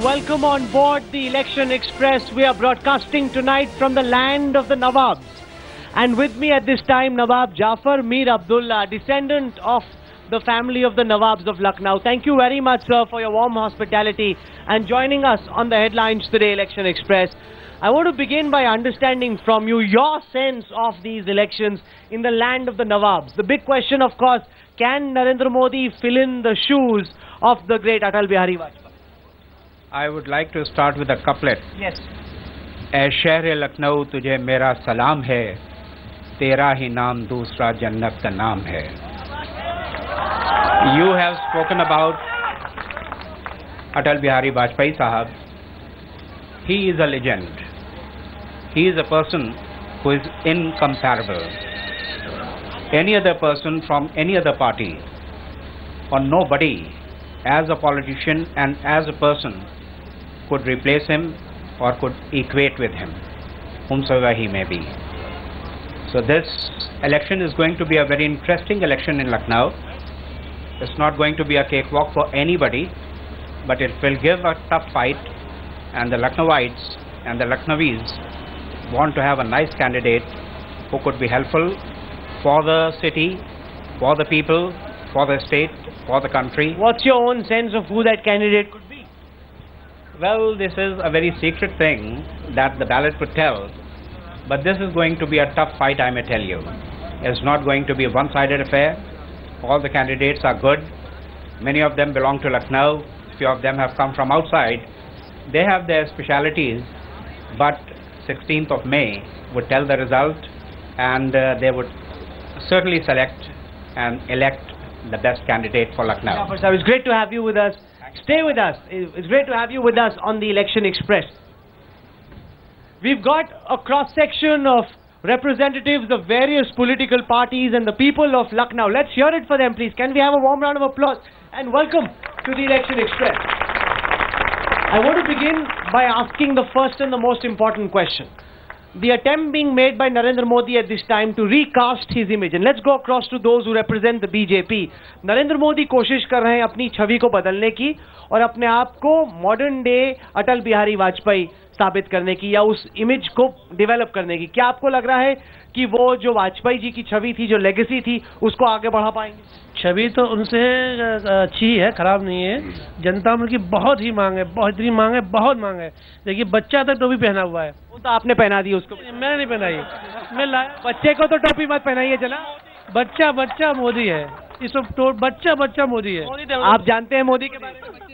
welcome on board the Election Express. We are broadcasting tonight from the land of the Nawabs. And with me at this time, Nawab Jafar Mir Abdullah, descendant of the family of the Nawabs of Lucknow. Thank you very much, sir, for your warm hospitality and joining us on the headlines today, Election Express. I want to begin by understanding from you your sense of these elections in the land of the Nawabs. The big question, of course, can Narendra Modi fill in the shoes of the great Atal Bihari Vajpayee? I would like to start with a couplet. Yes. ऐ शहर लखनऊ तुझे मेरा सलाम है, तेरा ही नाम दूसरा जन्नत का नाम है. You have spoken about Atal Bihari Vajpayee Sahab. He is a legend. He is a person who is incomparable. Any other person from any other party or nobody as a politician and as a person could replace him or could equate with him, whomsoever he may be. So this election is going to be a very interesting election in Lucknow. It's not going to be a cakewalk for anybody, but it will give a tough fight, and the Lucknowites and the Lucknowis want to have a nice candidate who could be helpful for the city, for the people, for the state, for the country. What's your own sense of who that candidate could be? Well, this is a very secret thing that the ballot could tell, but this is going to be a tough fight, I may tell you. It's not going to be a one-sided affair. All the candidates are good. Many of them belong to Lucknow. Few of them have come from outside. They have their specialities, but 16th of May would tell the result, and they would certainly select and elect the best candidate for Lucknow. Yeah, it's great to have you with us. Stay with us. It's great to have you with us on the Election Express. We've got a cross-section of representatives of various political parties and the people of Lucknow. Let's hear it for them, please. Can we have a warm round of applause and welcome to the Election Express. I want to begin by asking the first and the most important question. The attempt being made by Narendra Modi at this time to recast his image. And let's go across to those who represent the BJP. Narendra Modi कोशिश कर रहे हैं अपनी छवि को बदलने की और अपने आप को मॉडर्न डे अटल बिहारी वाजपेयी साबित करने की या उस इमेज को डेवलप करने की. क्या आपको लग रहा है कि वो जो वाजपेयी जी की छवि थी, जो लेगेसी थी, उसको आगे बढ़ा पाएंगे? छवि तो उनसे अच्छी है, खराब नहीं है. जनता में की बहुत ही मांग है, बहुत इतनी मांग है, बहुत मांग है. देखिए बच्चा तक टोपी पहना हुआ है. वो तो आपने पहना दी उसको. मैंने नहीं पहनाई. मैं बच्चे को तो टोपी मत पहनाइए जना. बच्चा बच्चा मोदी है. इस बच्चा बच्चा मोदी है. आप जानते हैं मोदी के बारे में?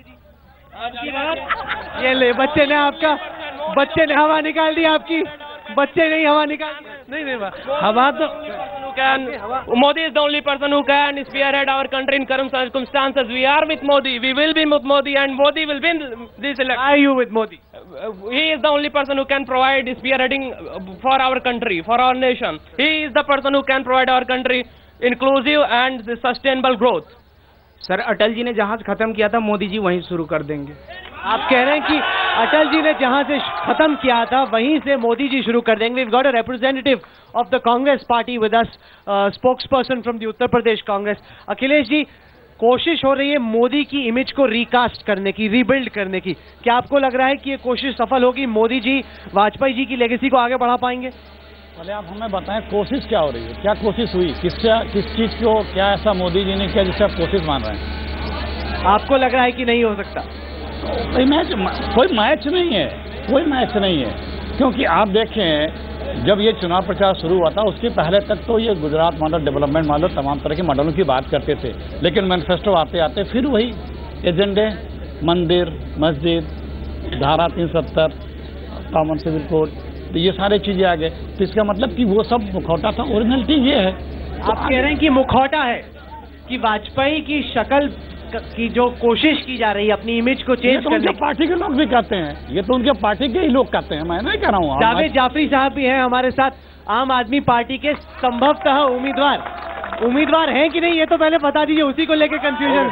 ये ले बच्चे ने आपका, बच्चे ने हवा निकाल दी आपकी. बच्चे नहीं हवा निकाल दी. नहीं हवा तो Modi is the only person who can spearhead our country in current circumstances. We are with Modi. We will be with Modi, and Modi will win this election. Are you with Modi? He is the only person who can provide spearheading for our country, for our nation. He is the person who can provide our country inclusive and sustainable growth. Sir, Atal ji ने जहां से खत्म किया था, मोदी जी वहीं शुरू कर देंगे. आप कह रहे हैं कि अटल जी ने जहां से खत्म किया था वहीं से मोदी जी शुरू कर देंगे. We've got a representative of the Congress party with us, spokesperson from the Uttar Pradesh Congress. Akhilesh ji, कोशिश हो रही है मोदी की इमेज को रिकास्ट करने की, रीबिल्ड करने की. क्या आपको लग रहा है कि ये कोशिश सफल होगी? मोदी जी वाजपेयी जी की लेगेसी को आगे बढ़ा पाएंगे? पहले आप हमें बताएं कोशिश क्या हो रही है, क्या कोशिश हुई, किस चीज को, क्या ऐसा मोदी जी ने किया जिससे आप कोशिश मान रहे हैं? आपको लग रहा है कि नहीं हो सकता? कोई मैच नहीं है, कोई मैच नहीं है. क्योंकि आप देखें, जब ये चुनाव प्रचार शुरू हुआ था उसके पहले तक तो ये गुजरात मॉडल, डेवलपमेंट मॉडल, तमाम तरह के मॉडलों की बात करते थे. लेकिन मैनिफेस्टो आते आते फिर वही एजेंडे, मंदिर, मस्जिद, धारा 370, कॉमन सिविल कोड, तो ये सारी चीजें आ गए. तो इसका मतलब कि वो सब मुखौटा था. ओरिजिनलिटी ये है. आप कह रहे हैं कि मुखौटा है, कि वाजपेयी की शक्ल की जो कोशिश की जा रही है अपनी इमेज को चेंज करने की. पार्टी के लोग भी कहते हैं, ये तो उनके पार्टी के ही लोग कहते हैं, मैं नहीं कह रहा हूँ. जावेद जाफरी साहब भी हैं हमारे साथ, आम आदमी पार्टी के संभवतः उम्मीदवार हैं कि नहीं, ये तो पहले बता दीजिए. उसी को लेकर कंफ्यूजन.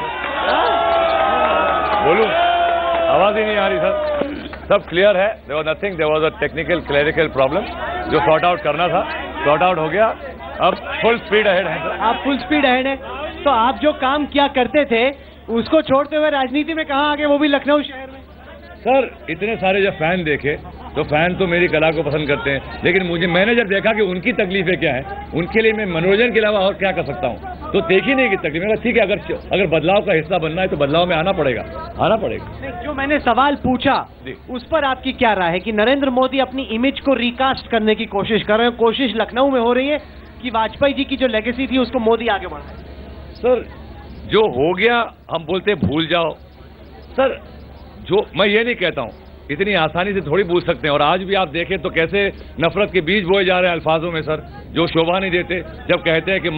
बोलूं, आवाज ही नहीं आ रही सर. सब क्लियर है. There was nothing, there was a technical clerical problem जो सॉर्ट आउट करना था, सॉर्ट आउट हो गया. अब फुल स्पीड अहेड है सर. आप फुल स्पीड अहेड है. तो आप जो काम किया करते थे उसको छोड़ते हुए राजनीति में कहाँ आ गए, वो भी लखनऊ शहर में? सर इतने सारे जब फैन देखे तो फैन तो मेरी कला को पसंद करते हैं, लेकिन मैंने जब देखा कि उनकी तकलीफें क्या है, उनके लिए मैं मनोरंजन के अलावा और क्या कर सकता हूँ, तो देखी नहीं कि तकलीफ। ठीक है, अगर बदलाव का हिस्सा बनना है तो बदलाव में आना पड़ेगा। जो मैंने सवाल पूछा उस पर आपकी क्या राय है कि नरेंद्र मोदी अपनी इमेज को रिकास्ट करने की कोशिश कर रहे हैं? कोशिश लखनऊ में हो रही है कि वाजपेयी जी की जो लेगेसी थी उसको मोदी आगे बढ़ाए? सर जो हो गया हम बोलते भूल जाओ सर, जो मैं ये नहीं कहता हूँ, इतनी आसानी से थोड़ी भूल सकते हैं। और आज भी आप देखें तो कैसे नफरत के बीज बोए जा रहे हैं अल्फाजों में सर, जो शोभा नहीं देते। जब कहते हैं कि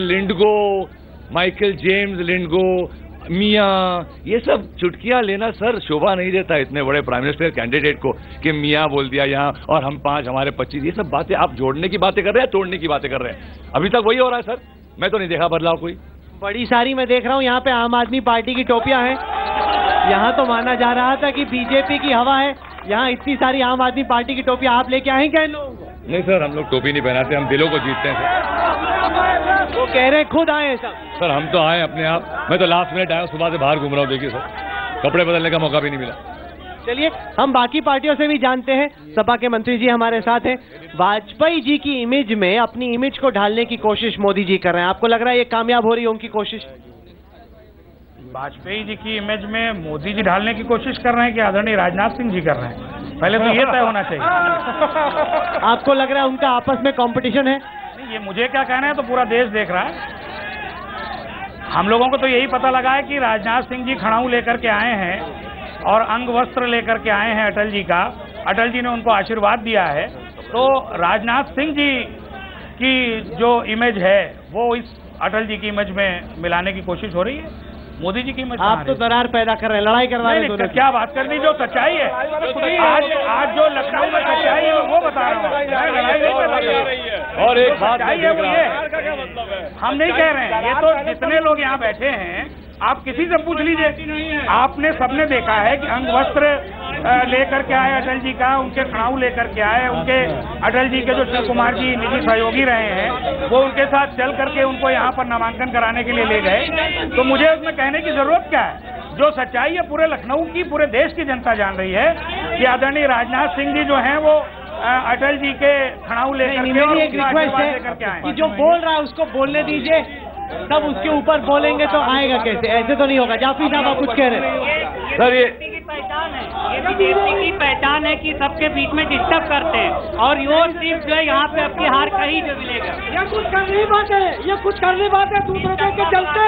माइकल जेम्स लिंडगो, मियाँ, ये सब चुटकियां लेना सर शोभा नहीं देता इतने बड़े प्राइम मिनिस्टर कैंडिडेट को कि मियाँ बोल दिया यहाँ और हम 5 हमारे 25। ये सब बातें आप जोड़ने की बातें कर रहे हैं, तोड़ने की बातें कर रहे हैं? अभी तक वही हो रहा है सर, मैं तो नहीं देखा बदलाव कोई। बड़ी सारी मैं देख रहा हूँ यहाँ पे आम आदमी पार्टी की टोपियां हैं। यहाँ तो माना जा रहा था कि बीजेपी की हवा है, यहाँ इतनी सारी आम आदमी पार्टी की टोपियां आप लेके आए क्या इन लोगों को? नहीं सर, हम लोग टोपी नहीं पहनाते, हम दिलों को जीतते हैं सर। वो कह रहे हैं खुद आए सब। सर हम तो आए अपने आप, मैं तो लास्ट मिनट आया, सुबह से बाहर घूम रहा हूँ। देखिए सर, कपड़े बदलने का मौका भी नहीं मिला। चलिए हम बाकी पार्टियों से भी जानते हैं। सपा के मंत्री जी हमारे साथ हैं। वाजपेयी जी की इमेज में अपनी इमेज को ढालने की कोशिश मोदी जी कर रहे हैं, आपको लग रहा है ये कामयाब हो रही है उनकी कोशिश? वाजपेयी जी की इमेज में मोदी जी ढालने की कोशिश कर रहे हैं कि आदरणीय राजनाथ सिंह जी कर रहे हैं? पहले तो ये तय होना चाहिए। आपको लग रहा है उनका आपस में कंपटीशन है? नहीं, ये मुझे क्या कहना है, तो पूरा देश देख रहा है। हम लोगों को तो यही पता लगा है कि राजनाथ सिंह जी खड़ाऊ लेकर के आए हैं और अंग वस्त्र लेकर के आए हैं अटल जी का। अटल जी ने उनको आशीर्वाद दिया है, तो राजनाथ सिंह जी की जो इमेज है वो इस अटल जी की इमेज में मिलाने की कोशिश हो रही है। मोदी जी की इमेज आप तो दरार पैदा कर रहे हैं, लड़ाई करवा रहे हैं। क्या बात करनी, जो सच्चाई है आज जो लखनऊ में सच्चाई है वो बता रहा हूँ, लड़ाई नहीं पैदा कर रही है। और एक बात है वो ये, हम नहीं कह रहे हैं, ये तो जितने लोग यहाँ बैठे हैं आप किसी से पूछ लीजिए, आपने सबने देखा है कि अंग वस्त्र लेकर के आए अटल जी का, उनके खड़ाऊ लेकर के आए, उनके अटल जी के जो शिव कुमार जी निजी सहयोगी रहे हैं वो उनके साथ चल करके उनको यहाँ पर नामांकन कराने के लिए ले गए। तो मुझे उसमें कहने की जरूरत क्या है? जो सच्चाई है पूरे लखनऊ की, पूरे देश की जनता जान रही है कि आदरणीय राजनाथ सिंह जी जो हैं वो अटल जी के खड़ाऊ लेकर के, मेरी एक रिक्वेस्ट है कि जो बोल रहा है उसको बोलने दीजिए, सब उसके ऊपर बोलेंगे तो आएगा कैसे? ऐसे तो नहीं होगा। जाफरी साहब आप कुछ कह रहे हैं? सर ये बीजेपी की पहचान है कि सबके बीच में डिस्टर्ब करते हैं, और ये सिर्फ जो है यहाँ पे आपकी हार कहीं जो मिलेगा। ये कुछ करनी बात है, ये कुछ करनी बात है, दूसरे के चलते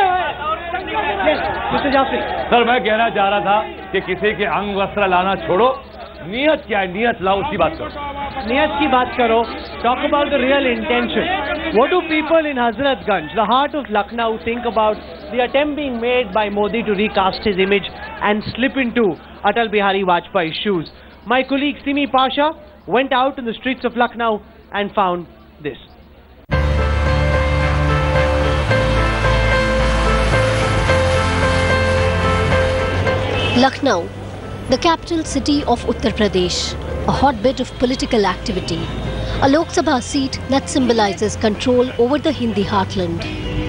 हैं। जाफरी सर मैं कहना चाह रहा था कि किसी के अंग वस्त्र लाना छोड़ो, नियत क्या है, नियत लाओ, उसकी बात करो। नियत की बात करो। Talk about the real intention. What do people in Hazratganj, the heart of Lucknow, think about the attempt being made by Modi to recast his image and slip into Atal Bihari Vajpayee's shoes? My colleague Simi Pasha went out in the streets of Lucknow and found this. Lucknow, the capital city of Uttar Pradesh, a hotbed of political activity, a Lok Sabha seat that symbolizes control over the Hindi heartland.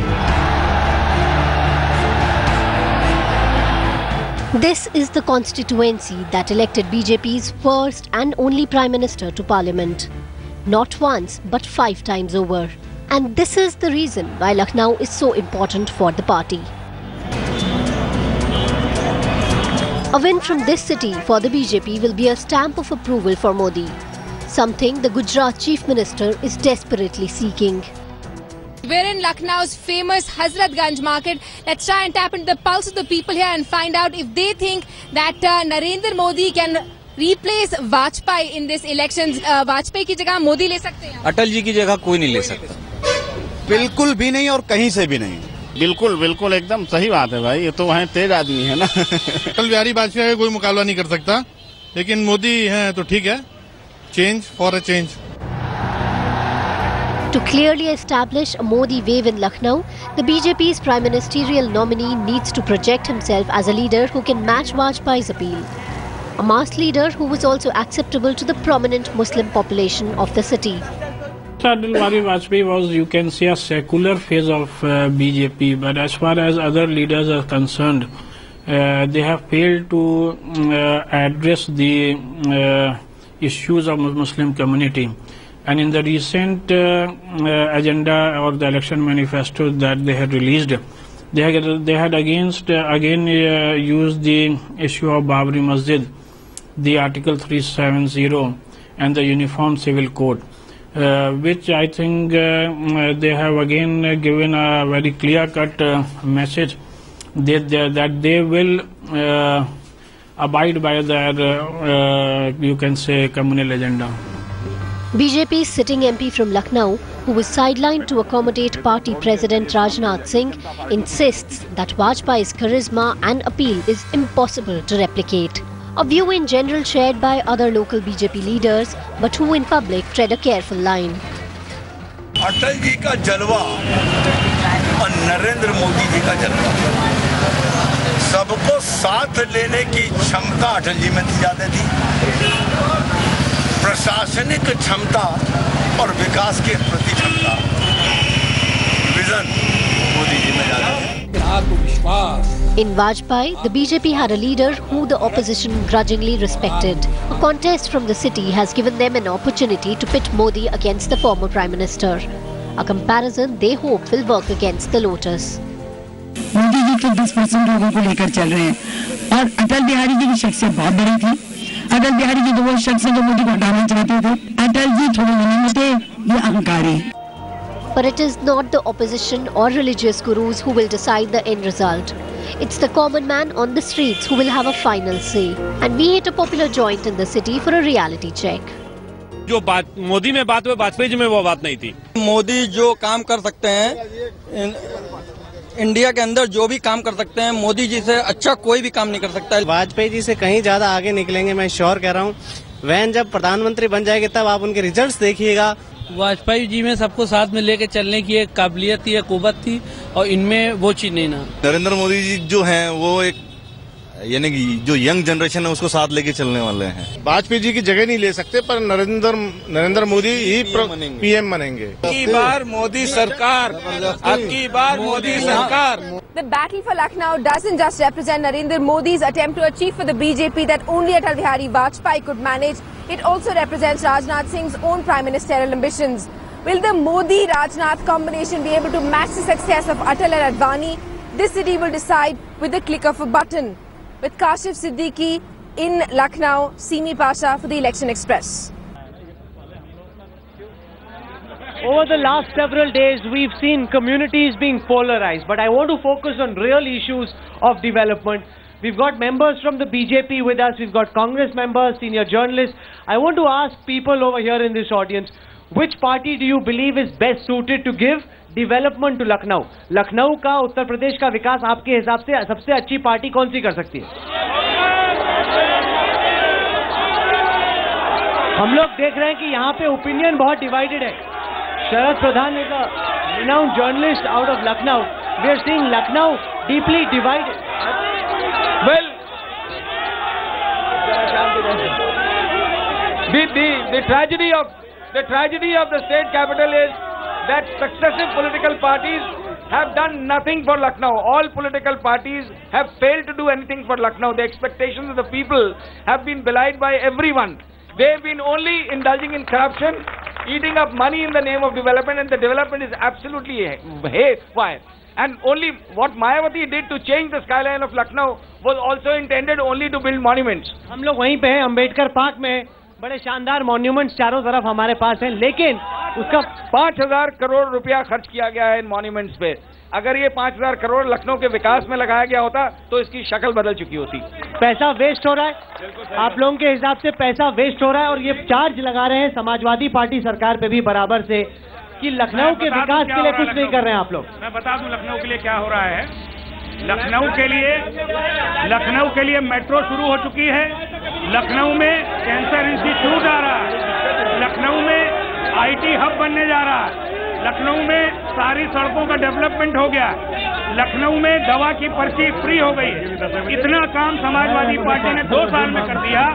This is the constituency that elected BJP's first and only Prime Minister to Parliament. Not once, but 5 times over. And this is the reason why Lucknow is so important for the party. A win from this city for the BJP will be a stamp of approval for Modi, something the Gujarat Chief Minister is desperately seeking. We're in Lucknow's famous Hazratganj market. Let's try and tap into the pulse of the people here and find out if they think that Narendra Modi can replace Vajpayee in this elections. Vajpayee की जगह मोदी ले सकते हैं? अटल जी की जगह कोई नहीं ले सकता, बिल्कुल भी नहीं और कहीं से भी नहीं। बिल्कुल बिल्कुल एकदम सही बात है भाई, ये तो वहाँ तेज आदमी है ना। अटल बिहारी वाजपेयी का कोई मुकाबला नहीं कर सकता, लेकिन मोदी है तो ठीक है। Change for a change. To clearly establish a Modi wave in Lucknow, the BJP's prime ministerial nominee needs to project himself as a leader who can match Vajpayee's appeal. A mass leader who was also acceptable to the prominent Muslim population of the city. Atal Bihari Vajpayee was, you can say, a secular phase of BJP, but as far as other leaders are concerned, they have failed to address the issues of Muslim community. And in the recent agenda or the election manifesto that they had released, they had again used the issue of Babri Masjid, the Article 370 and the Uniform Civil Code, which I think they have again given a very clear-cut message that they will abide by their, you can say, communal agenda. BJP's sitting MP from Lucknow, who was sidelined to accommodate party president Rajnath Singh, insists that Vajpayee's charisma and appeal is impossible to replicate. A view in general shared by other local BJP leaders, but who in public tread a careful line. Atal ji का जलवा और नरेंद्र मोदी जी का जलवा, सबको साथ लेने की क्षमता अटल जी में ज्यादा थी। प्रशासनिक क्षमता और विकास के प्रति क्षमता, विजन मोदी जी में ज्यादा है। In Vajpayee, the BJP had a leader who the opposition grudgingly respected. A contest from the city has given them an opportunity to pit Modi against the former Prime Minister. A comparison they hope will work against the Lotus. Modi ji के 10% लोगों को लेकर चल रहे हैं और अटल बिहारी जी की शख्सियत बहुत बड़ी थी। अटल बिहारी जी तो वो शख्स है जो मोदी को हटाना चाहते थे। अटल जी थोड़े नहीं थे, ये अहंकारी। But it is not the opposition or religious gurus who will decide the end result. It's the common man on the streets who will have a final say. And we hit a popular joint in the city for a reality check. जो बात मोदी में बात हुई, वाजपेयी जी में वो बात नहीं थी। मोदी जो काम कर सकते हैं, इंडिया के अंदर जो भी काम कर सकते हैं, मोदी जी से अच्छा कोई भी काम नहीं कर सकता है। वाजपेयी जी से कहीं ज्यादा आगे निकलेंगे, मैं श्योर कह रहा हूँ। वैन जब प्रधानमंत्री बन जाएगी तब आप उनके रिजल्ट्स देखिएगा। वाजपेयी जी में सबको साथ में लेके चलने की एक काबिलियत थी, एक कुव्वत थी, और इनमें वो चीज नहीं ना। नरेंद्र मोदी जी जो हैं वो एक यानी कि जो यंग जनरेशन है उसको साथ लेके चलने वाले हैं। वाजपेयी जी की जगह नहीं ले सकते, पर नरेंद्र मोदी ही पीएम बनेंगे। अबकी बार मोदी सरकार, अबकी बार मोदी सरकार। The battle for Lucknow doesn't just represent Narendra Modi's attempt to achieve for the BJP that only Atal Bihari Vajpayee could manage. It also represents Rajnath Singh's own prime ministerial ambitions. Will the Modi-Rajnath combination be able to match the success of Atal and Advani? This city will decide with the click of a button. With Kashif Siddiqui in Lucknow, Simi Pasha for the Election Express. Over the last several days, we've seen communities being polarized, but I want to focus on real issues of development. We've got members from the BJP with us, we've got Congress members, senior journalists. I want to ask people over here in this audience, which party do you believe is best suited to give development to Lucknow? Lucknow का, उत्तर प्रदेश का विकास आपके हिसाब से सबसे अच्छी party कौन सी कर सकती है? हम लोग देख रहे हैं कि यहाँ पे ओपिनियन बहुत डिवाइडेड है. Sharad Pradhan is a renowned journalist out of Lucknow. We are seeing Lucknow deeply divided. Well, the tragedy of the state capital is that successive political parties have done nothing for Lucknow. All political parties have failed to do anything for Lucknow. The expectations of the people have been belied by everyone. They have been only indulging in corruption, eating up money in the name of development, and the development is absolutely haywire. And only what Mayawati did to change the skyline of Lucknow was also intended only to build monuments. हम लोग वहीं पे हैं, Ambedkar park में बड़े शानदार monuments चारों तरफ हमारे पास हैं, लेकिन उसका 5,000 करोड़ रुपया खर्च किया गया है इन मॉन्यूमेंट्स पे. अगर ये 5,000 करोड़ लखनऊ के विकास में लगाया गया होता तो इसकी शक्ल बदल चुकी होती. पैसा वेस्ट हो रहा है, आप लोगों के हिसाब से पैसा वेस्ट हो रहा है, और ये चार्ज लगा रहे हैं समाजवादी पार्टी सरकार पे भी बराबर से कि लखनऊ के विकास के लिए कुछ नहीं कर रहे हैं आप लोग. मैं बता दूं लखनऊ के लिए क्या हो रहा है. लखनऊ के लिए मेट्रो शुरू हो चुकी है, लखनऊ में कैंसर इंस्टीट्यूट आ रहा है, लखनऊ में आईटी हब बनने जा रहा है, लखनऊ में सारी सड़कों का डेवलपमेंट हो गया, लखनऊ में दवा की पर्ची फ्री हो गई है. इतना काम समाजवादी पार्टी ने 2 साल में कर दिया.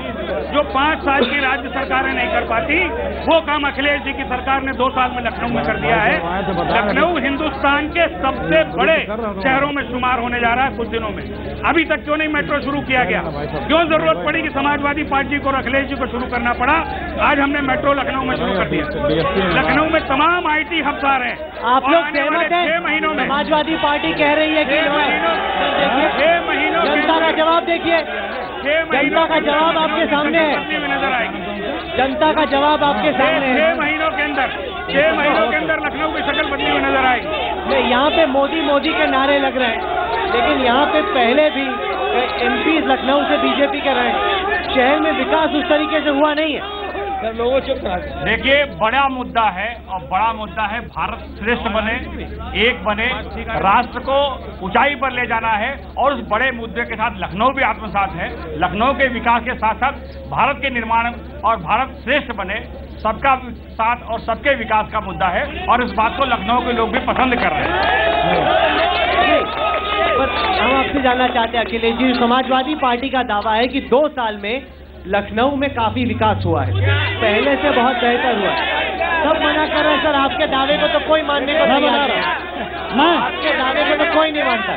जो 5 साल की राज्य सरकारें नहीं कर पाती, वो काम अखिलेश जी की सरकार ने 2 साल में लखनऊ में कर दिया है। लखनऊ हिंदुस्तान के सबसे बड़े शहरों में शुमार होने जा रहा है कुछ दिनों में। अभी तक क्यों नहीं मेट्रो शुरू किया गया? क्यों जरूरत पड़ी कि समाजवादी पार्टी को और अखिलेश जी को शुरू करना पड़ा? आज हमने मेट्रो लखनऊ में शुरू कर दिया। लखनऊ में तमाम IT हब्स आ रहे हैं। आप लोग सहमत हैं? 6 महीनों में समाजवादी पार्टी कह रही है कि 6 महीनों जनता का जवाब देखिए, जनता का जवाब आपके सामने है, नजर आएगी। जनता का जवाब आपके सामने है। 6 महीनों के अंदर 6 महीनों के अंदर लखनऊ की शक्ल बदली हुई नजर आएगी। यहाँ पे मोदी मोदी के नारे लग रहे हैं, लेकिन यहाँ पे पहले भी MP लखनऊ से बीजेपी कर रहे हैं। शहर में विकास उस तरीके से हुआ नहीं है। लोगों चुप करा। देखिए, बड़ा मुद्दा है और बड़ा मुद्दा है भारत श्रेष्ठ बने, एक बने, राष्ट्र को ऊंचाई पर ले जाना है। और उस बड़े मुद्दे के साथ लखनऊ भी आत्मसात है। लखनऊ के विकास के साथ साथ भारत के निर्माण और भारत श्रेष्ठ बने, सबका साथ और सबके विकास का मुद्दा है। और इस बात को लखनऊ के लोग भी पसंद कर रहे हैं। पर हम आपसे जानना चाहते हैं अखिलेश जी, समाजवादी पार्टी का दावा है कि 2 साल में लखनऊ में काफी विकास हुआ है, पहले से बहुत बेहतर हुआ है। सब मना कर रहे हैं सर, आपके दावे को तो कोई मानने को नहीं आ रहा। आपके दावे को तो कोई नहीं मानता।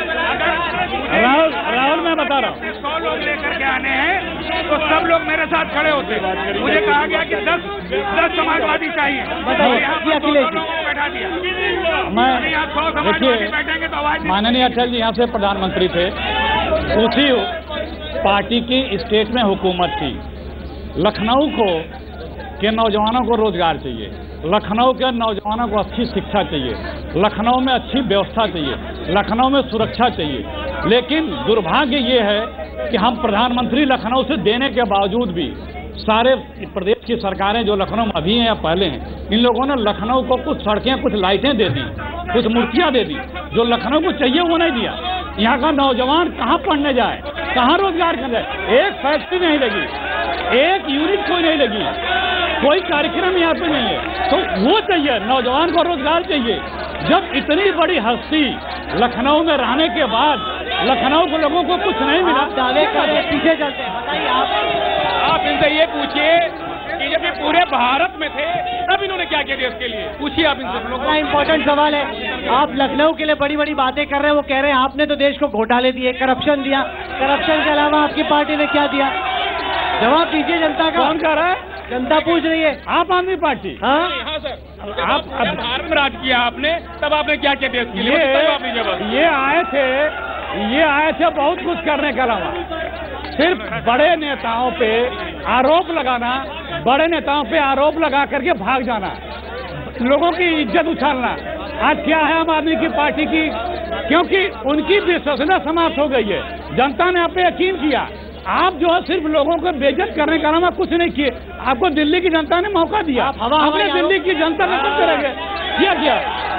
राहुल मैं बता रहा हूँ, 100 लोग लेकर के आने हैं तो सब लोग मेरे साथ खड़े होते। मुझे कहा गया कि 10 समाजवादी चाहिए। बताइए अखिलेश जी। बैठा दिया। मैं देखिए, माननीय अटल जी यहाँ से प्रधानमंत्री थे, उसी पार्टी की स्टेट में हुकूमत थी। लखनऊ के नौजवानों को रोजगार चाहिए, लखनऊ के नौजवानों को अच्छी शिक्षा चाहिए, लखनऊ में अच्छी व्यवस्था चाहिए, लखनऊ में सुरक्षा चाहिए। लेकिन दुर्भाग्य ये है कि हम प्रधानमंत्री लखनऊ से देने के बावजूद भी सारे प्रदेश की सरकारें जो लखनऊ में अभी हैं या पहले हैं, इन लोगों ने लखनऊ को कुछ सड़कें, कुछ लाइटें दे दी, कुछ मूर्तियां दे दी, जो लखनऊ को चाहिए वो नहीं दिया। यहाँ का नौजवान कहाँ पढ़ने जाए, कहाँ रोजगार कर जाए? एक फैक्ट्री नहीं लगी, एक यूनिट कोई नहीं लगी, कोई कार्यक्रम यहाँ पे नहीं है। तो वो चाहिए, नौजवान को रोजगार चाहिए। जब इतनी बड़ी हस्ती लखनऊ में रहने के बाद लखनऊ के लोगों को कुछ नहीं मिला, दावे कर पीछे चलते हैं। बताइए आप इनसे ये पूछिए कि जब ये पूरे भारत में थे तब इन्होंने क्या किया देश के लिए, पूछिए आप इनसे। बड़ा इंपॉर्टेंट सवाल है। आप लखनऊ के लिए बड़ी बड़ी बातें कर रहे हैं, वो कह रहे हैं आपने तो देश को घोटाले दिए, करप्शन दिया। करप्शन के अलावा आपकी पार्टी ने क्या दिया? जवाब दीजिए जनता का। कौन कह रहा है? जनता पूछ रही है। आप आदमी पार्टी। हाँ सर, आप भारत में राज किया आपने, तब आपने क्या किया देश के लिए? ये आए थे बहुत कुछ करने के अलावा सिर्फ बड़े नेताओं पे आरोप लगाना, बड़े नेताओं पे आरोप लगा करके भाग जाना, लोगों की इज्जत उछालना। आज क्या है आम आदमी की पार्टी की? क्योंकि उनकी विश्वसनीयता समाप्त हो गई है। जनता ने आप पे यकीन किया। आप जो है सिर्फ लोगों को बेइज्जत करने का नाम कुछ नहीं किए। आपको दिल्ली की जनता ने मौका दिया, आपने दिल्ली की जनता ने कुछ करेंगे क्या?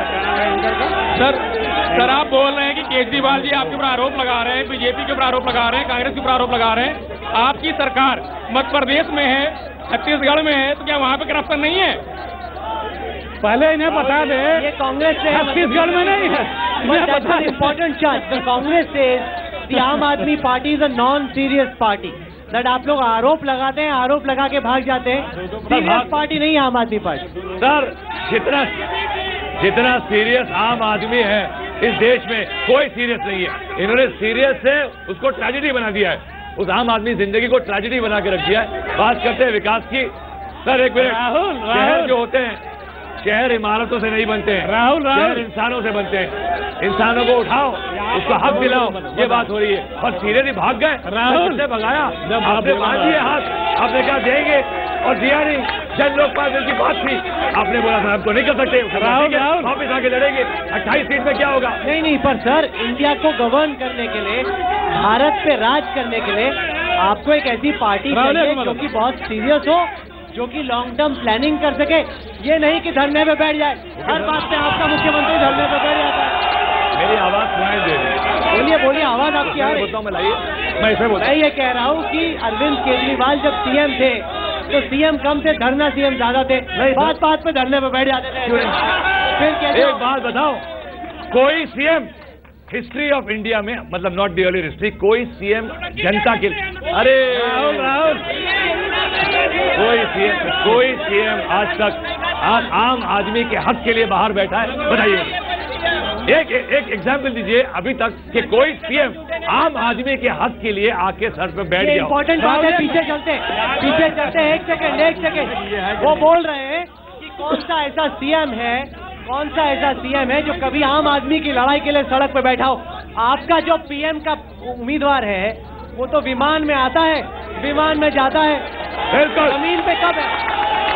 सर आप बोल रहे हैं कि केजरीवाल जी आपके ऊपर आरोप लगा रहे हैं, बीजेपी के ऊपर आरोप लगा रहे हैं, कांग्रेस के ऊपर आरोप लगा रहे हैं। आपकी सरकार मध्य प्रदेश में है, छत्तीसगढ़ में है, तो क्या वहाँ पे करप्शन नहीं है? पहले इन्हें बता दे, ये कांग्रेस से छत्तीसगढ़ में नहीं है। इंपॉर्टेंट चार्ज कांग्रेस से Aam Aadmi Party is a non serious party. That आप लोग आरोप लगाते हैं, आरोप लगा के भाग जाते हैं। सीरियस पार्टी नहीं है आम आदमी पार्टी। सर जितना सीरियस आम आदमी है इस देश में कोई सीरियस नहीं है। इन्होंने सीरियस से उसको ट्रेजेडी बना दिया है, उस आम आदमी जिंदगी को ट्रेजेडी बना के रख दिया है। बात करते हैं विकास की। सर एक मिनट, शहर जो होते हैं, शहर इमारतों से नहीं बनते हैं, शहर इंसानों से बनते हैं। इंसानों को उठाओ, उसको हक दिलाओ, ये बात हो रही है। और सीरियसली भाग गए, राहुल ने भगाया, आपने बांध दिए हाथ, आपने क्या देंगे और दिया नहीं। जन लोकपाल की बात थी, आपने बोला था हम तो नहीं कर सकते, राहुल वापिस आके लड़ेंगे। 28 सीट में क्या होगा? नहीं पर सर, इंडिया को गवर्न करने के लिए, भारत पे राज करने के लिए आपको एक ऐसी पार्टी चाहिए जो कि बहुत सीरियस हो, जो कि लॉन्ग टर्म प्लानिंग कर सके। ये नहीं कि धरने पे बैठ जाए, हर बात पे आपका मुख्यमंत्री धरने पे बैठ जाता है। मेरी आवाज सुनाई दे रही है। बोलिए आवाज आपकी आ रही है। मैं इसे बोलता मैं ये कह रहा हूँ कि अरविंद केजरीवाल जब सीएम थे तो सीएम कम थे, धरना सीएम ज्यादा थे, बात पे धरने पे बैठ जाते थे। फिर एक बात बताओ, कोई सीएम हिस्ट्री ऑफ इंडिया में, मतलब नॉट द अर्लियर हिस्ट्री, कोई सीएम जनता के, अरे राहुल कोई सीएम आज तक आम आदमी के हक के लिए बाहर बैठा है? बताइए, एक एग्जाम्पल दीजिए अभी तक कि कोई सीएम आम आदमी के हक के लिए आके सर पे बैठ गया। इंपॉर्टेंट बात है, पीछे चलते एक सेकंड। वो बोल रहे हैं कि कौन सा ऐसा सीएम है जो कभी आम आदमी की लड़ाई के लिए सड़क पे बैठा हो। आपका जो पीएम का उम्मीदवार है वो तो विमान में आता है, विमान में जाता है, जमीन पे कब है?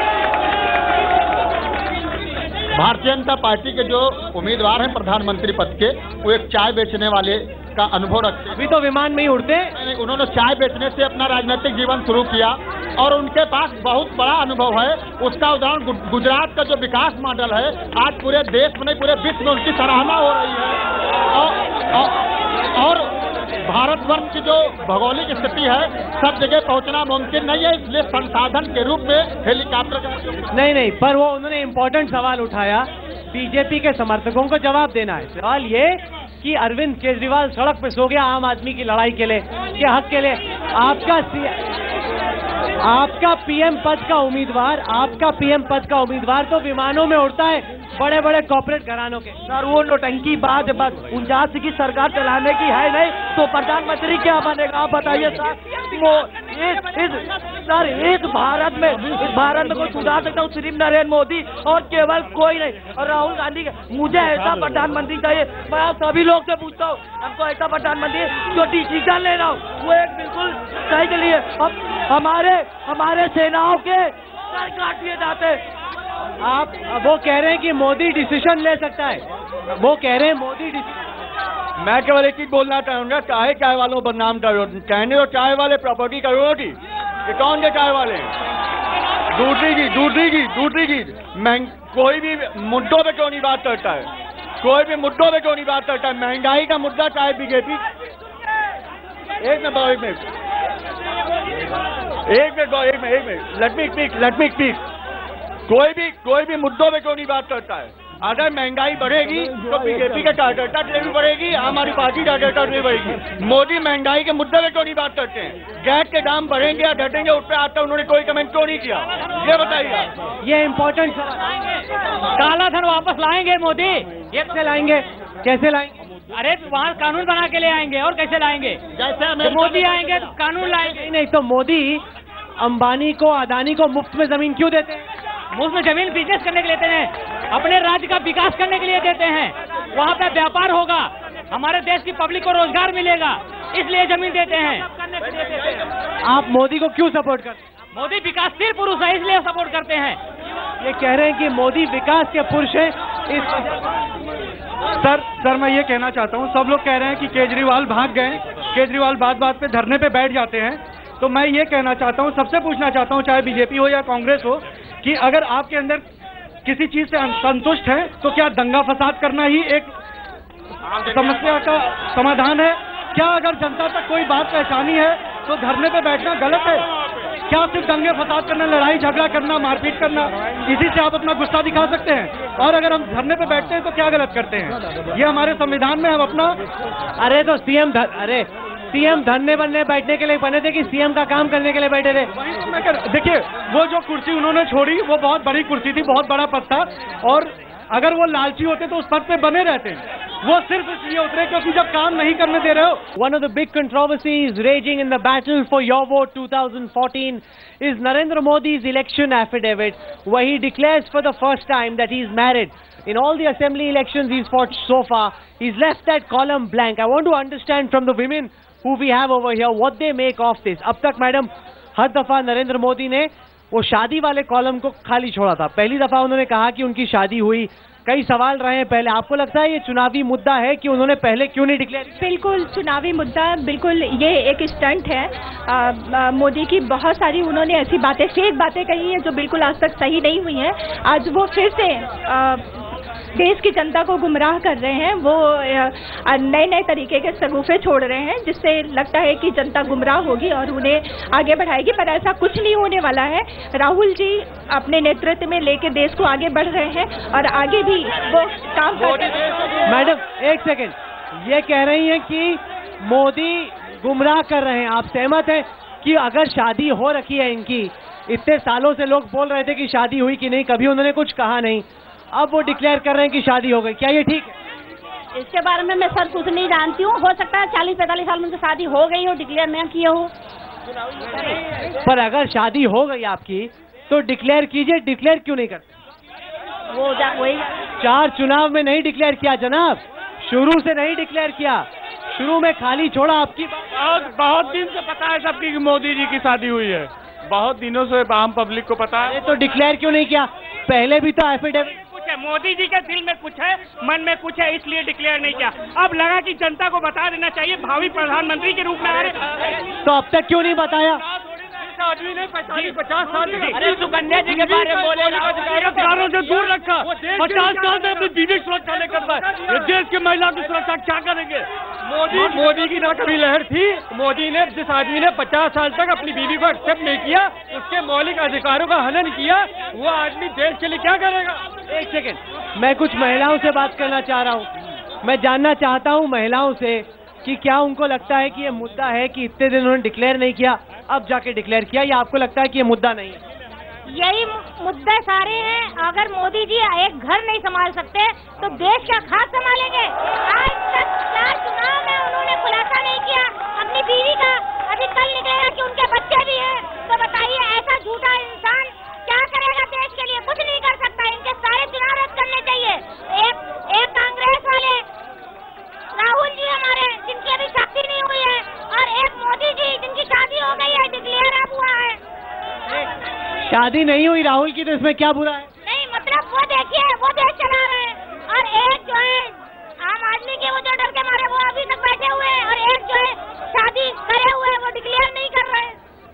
भारतीय जनता पार्टी के जो उम्मीदवार हैं प्रधानमंत्री पद के, वो एक चाय बेचने वाले का अनुभव रखते हैं। अभी तो विमान में ही उड़ते हैं। उन्होंने चाय बेचने से अपना राजनीतिक जीवन शुरू किया और उनके पास बहुत बड़ा अनुभव है। उसका उदाहरण गुजरात का जो विकास मॉडल है, आज पूरे देश में नहीं पूरे विश्व में उनकी सराहना हो रही है। और भारतवर्ष की जो भौगोलिक स्थिति है, सब जगह पहुंचना मुमकिन नहीं है, इसलिए संसाधन के रूप में हेलीकॉप्टर का नहीं, पर वो उन्होंने इम्पोर्टेंट सवाल उठाया, बीजेपी के समर्थकों को जवाब देना है। सवाल ये कि अरविंद केजरीवाल सड़क पे सो गया आम आदमी की लड़ाई के लिए, के हक के लिए। आपका पीएम पद का उम्मीदवार तो विमानों में उड़ता है, बड़े बड़े कॉर्पोरेट घरानों के। सर वो नौटंकी बात बस 49 की सरकार चलाने की है नहीं तो प्रधानमंत्री क्या बनेगा आप बताइए सर। वो इस भारत में कोई सुधार सकता हूँ सिर्फ नरेंद्र मोदी और केवल कोई नहीं। और राहुल गांधी मुझे ऐसा प्रधानमंत्री चाहिए। मैं आप सभी लोग से पूछता हूँ, हमको ऐसा प्रधानमंत्री जो डिसीजन ले रहा हूँ वो एक बिल्कुल सही के लिए। हमारे सेनाओं के सर काट दिए जाते। आप वो कह रहे हैं कि मोदी डिसीजन ले सकता है, वो कह रहे हैं मोदी डिसीजन। मैं केवल एक चीज बोलना चाहूंगा, चाय वालों पर नाम कहने और चाय वाले प्रॉपर्टी करोड़ों की, ये कौन के चाय वाले? दूसरी चीज कोई भी मुद्दों पे क्यों नहीं बात करता है? कोई भी मुद्दों पे क्यों नहीं बात करता है? महंगाई का मुद्दा चाहे बीजेपी, एक मिनट लेट मी स्पीक। कोई भी मुद्दों पे क्यों नहीं बात करता है? अगर महंगाई बढ़ेगी तो बीजेपी का कार्यकर्ता भी बढ़ेगी, हमारी पार्टी कार्यकर्ता भी बढ़ेगी। मोदी महंगाई के मुद्दे पे क्यों नहीं बात करते हैं? गैस के दाम बढ़ेंगे या घटेंगे उस पर आज तक उन्होंने कोई कमेंट क्यों नहीं किया? ये बताइए। ये इम्पोर्टेंट काला धन वापस लाएंगे मोदी? कैसे लाएंगे? अरे वहाँ कानून बना के ले आएंगे, और कैसे लाएंगे? जैसे मोदी आएंगे तो कानून लाएंगे। नहीं तो मोदी अंबानी को, अदानी को मुफ्त में जमीन क्यों देते हैं? मुफ्त में जमीन बिजनेस करने के लिए देते हैं, अपने राज्य का विकास करने के लिए देते हैं। वहाँ पे व्यापार होगा, हमारे देश की पब्लिक को रोजगार मिलेगा, इसलिए जमीन देते हैं। आप मोदी को क्यों सपोर्ट करते हैं? मोदी विकासशील पुरुष है, इसलिए सपोर्ट करते हैं। ये कह रहे हैं कि मोदी विकास के पुरुष है। सर मैं ये कहना चाहता हूँ, सब लोग कह रहे हैं कि केजरीवाल भाग गए, केजरीवाल बात पे धरने पे बैठ जाते हैं। तो मैं ये कहना चाहता हूँ, सबसे पूछना चाहता हूँ, चाहे बीजेपी हो या कांग्रेस हो, कि अगर आपके अंदर किसी चीज से संतुष्ट है तो क्या दंगा फसाद करना ही एक समस्या का समाधान है? क्या अगर जनता तक कोई बात पहचानी है तो धरने पे बैठना गलत है? क्या सिर्फ दंगे फसाद करना, लड़ाई झगड़ा करना, मारपीट करना, इसी से आप अपना गुस्सा दिखा सकते हैं? और अगर हम धरने पे बैठते हैं तो क्या गलत करते हैं? ये हमारे संविधान में हम अपना। अरे तो सीएम धरने बनने बैठने के लिए बने थे कि सीएम का काम करने के लिए बैठे थे? देखिए वो जो कुर्सी उन्होंने छोड़ी वो बहुत बड़ी कुर्सी थी, बहुत बड़ा पद था, और अगर वो लालची होते तो उस पद पे बने रहते हैं। वो सिर्फ इसलिए उतरे क्योंकि जब काम नहीं करने दे रहे हो। One of the big controversies raging in the battle for your vote 2014 is Narendra Modi's election affidavit, where he declares for the first time that he is married. In all the assembly elections he's fought so far, he's left that column blank. I want to understand from the women who we have over here what they make of this. अब तक madam हर दफा नरेंद्र मोदी ने वो शादी वाले column को खाली छोड़ा था। पहली दफा उन्होंने कहा कि उनकी शादी हुई, कई सवाल रहे हैं पहले। आपको लगता है ये चुनावी मुद्दा है कि उन्होंने पहले क्यों नहीं डिक्लेयर? बिल्कुल चुनावी मुद्दा, बिल्कुल ये एक स्टंट है। मोदी की बहुत सारी उन्होंने ऐसी बातें, फेक बातें कही हैं जो बिल्कुल आज तक सही नहीं हुई हैं। आज वो फिर से देश की जनता को गुमराह कर रहे हैं। वो नए तरीके के सगुफे छोड़ रहे हैं, जिससे लगता है कि जनता गुमराह होगी और उन्हें आगे बढ़ाएगी, पर ऐसा कुछ नहीं होने वाला है। राहुल जी अपने नेतृत्व में लेके देश को आगे बढ़ रहे हैं और आगे भी वो काम कर रहे हैं। मैडम एक सेकेंड, ये कह रही हैं कि मोदी गुमराह कर रहे हैं। आप सहमत हैं कि अगर शादी हो रखी है इनकी, इतने सालों से लोग बोल रहे थे कि शादी हुई कि नहीं, कभी उन्होंने कुछ कहा नहीं, अब वो डिक्लेयर कर रहे हैं कि शादी हो गई, क्या ये ठीक है? इसके बारे में मैं सर कुछ नहीं जानती हूँ। हो सकता है 40-45 साल में शादी हो गई हो, डिक्लेयर नहीं किया हो। पर अगर शादी हो गई आपकी तो डिक्लेयर कीजिए, डिक्लेयर क्यों नहीं करते? वो वही 4 चुनाव में नहीं डिक्लेयर किया जनाब, शुरू से नहीं डिक्लेयर किया, शुरू में खाली छोड़ा। आपकी बहुत दिन से पता है सबकी कि मोदी जी की शादी हुई है, बहुत दिनों से आम पब्लिक को पता है। तो डिक्लेयर क्यों नहीं किया? पहले भी तो एफिडेविट कुछ है, मोदी जी के दिल में कुछ है, मन में कुछ है, इसलिए डिक्लेयर नहीं किया। अब लगा कि जनता को बता देना चाहिए, भावी प्रधानमंत्री के रूप में आ रहे। तो अब तक क्यों नहीं बताया? आदमी ने 50 साल से सुकन्या जी के बारे में बोले, अधिकारों से दूर रखा, 50 साल से अपनी बीवी की सुरक्षा नहीं करता है, ये देश की महिला की सुरक्षा क्या करेंगे? मोदी की ना कभी लहर थी। मोदी ने, जिस आदमी ने 50 साल तक अपनी बीवी को एक्सेप्ट नहीं किया, उसके मौलिक अधिकारों का हनन किया, वो आदमी देश के लिए क्या करेगा? एक सेकेंड, मैं कुछ महिलाओं से बात करना चाह रहा हूँ। मैं जानना चाहता हूँ महिलाओं से कि क्या उनको लगता है कि ये मुद्दा है कि इतने दिन उन्होंने डिक्लेयर नहीं किया, अब जाके डिक्लेयर किया, या आपको लगता है कि ये मुद्दा नहीं है? यही मुद्दे सारे हैं। अगर मोदी जी एक घर नहीं संभाल सकते तो देश का खास संभालेंगे। आज तक 4 चुनाव में उन्होंने खुलासा नहीं किया अपनी बीवी का, अभी कल निकलेगा कि उनके बच्चे भी हैं। तो बताइए, ऐसा झूठा इंसान क्या करेगा देश के लिए? कुछ नहीं कर सकता। इनके सारे चुनाव रद्द करने चाहिए। एक कांग्रेस वाले राहुल जी हमारे, जिनकी अभी शादी नहीं हुई है, और एक मोदी जी जिनकी शादी हो गई है, डिक्लेयर अब हुआ है। शादी नहीं हुई राहुल की, तो इसमें क्या बुरा है? नहीं, मतलब वो देखिए, वो देश चला रहे हैं, और एक जो है आम आदमी के, वो जो डर के मारे वो अभी तक बैठे हुए हैं, और एक जो है शादी करे हुए हैं, वो डिक्लेयर नहीं कर रहे हैं।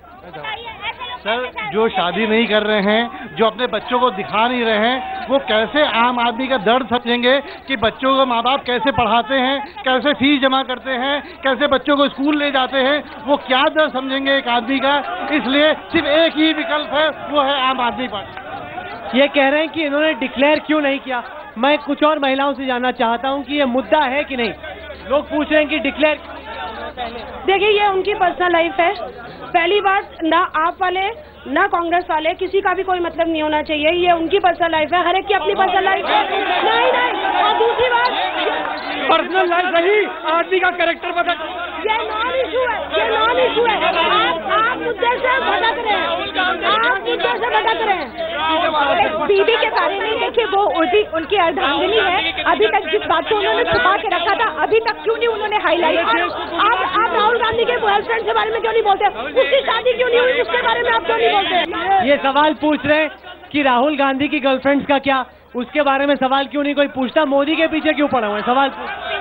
सर, जो शादी नहीं कर रहे हैं, जो अपने बच्चों को दिखा नहीं रहे हैं, वो कैसे आम आदमी का दर्द समझेंगे कि बच्चों को माँ बाप कैसे पढ़ाते हैं, कैसे फीस जमा करते हैं, कैसे बच्चों को स्कूल ले जाते हैं, वो क्या दर्द समझेंगे एक आदमी का? इसलिए सिर्फ एक ही विकल्प है, वो है आम आदमी पार्टी। ये कह रहे हैं कि इन्होंने डिक्लेयर क्यों नहीं किया। मैं कुछ और महिलाओं से जानना चाहता हूँ कि ये मुद्दा है कि नहीं। लोग पूछ रहे हैं कि डिक्लेयर। देखिए, ये उनकी पर्सनल लाइफ है। पहली बात, ना आप वाले ना कांग्रेस वाले, किसी का भी कोई मतलब नहीं होना चाहिए। ये उनकी पर्सनल लाइफ है, हर एक की अपनी पर्सनल लाइफ है। नहीं, और दूसरी बात, पर्सनल लाइफ नहीं, आदमी का कैरेक्टर बता। ये नॉन इशू है, ये नॉन इशू है। आप मुद्दे से भटक रहे हैं, आप मुद्दे से भटक रहे हैं। बीवी के बारे में देखिए, वो उनकी अर्धांगिनी है। अभी तक जिस बात को उन्होंने छुपा के रखा था, अभी तक क्यों नहीं उन्होंने हाईलाइट किया? आप राहुल गांधी के गर्लफ्रेंड के बारे में क्यों नहीं बोलते? उसकी शादी क्यों नहीं हुई, उसके बारे में आप क्यों नहीं बोलते? ये सवाल पूछ रहे हैं कि राहुल गांधी की गर्लफ्रेंड्स का क्या, उसके बारे में सवाल क्यों नहीं कोई पूछता? मोदी के पीछे क्यों पड़ा हुआ है? सवाल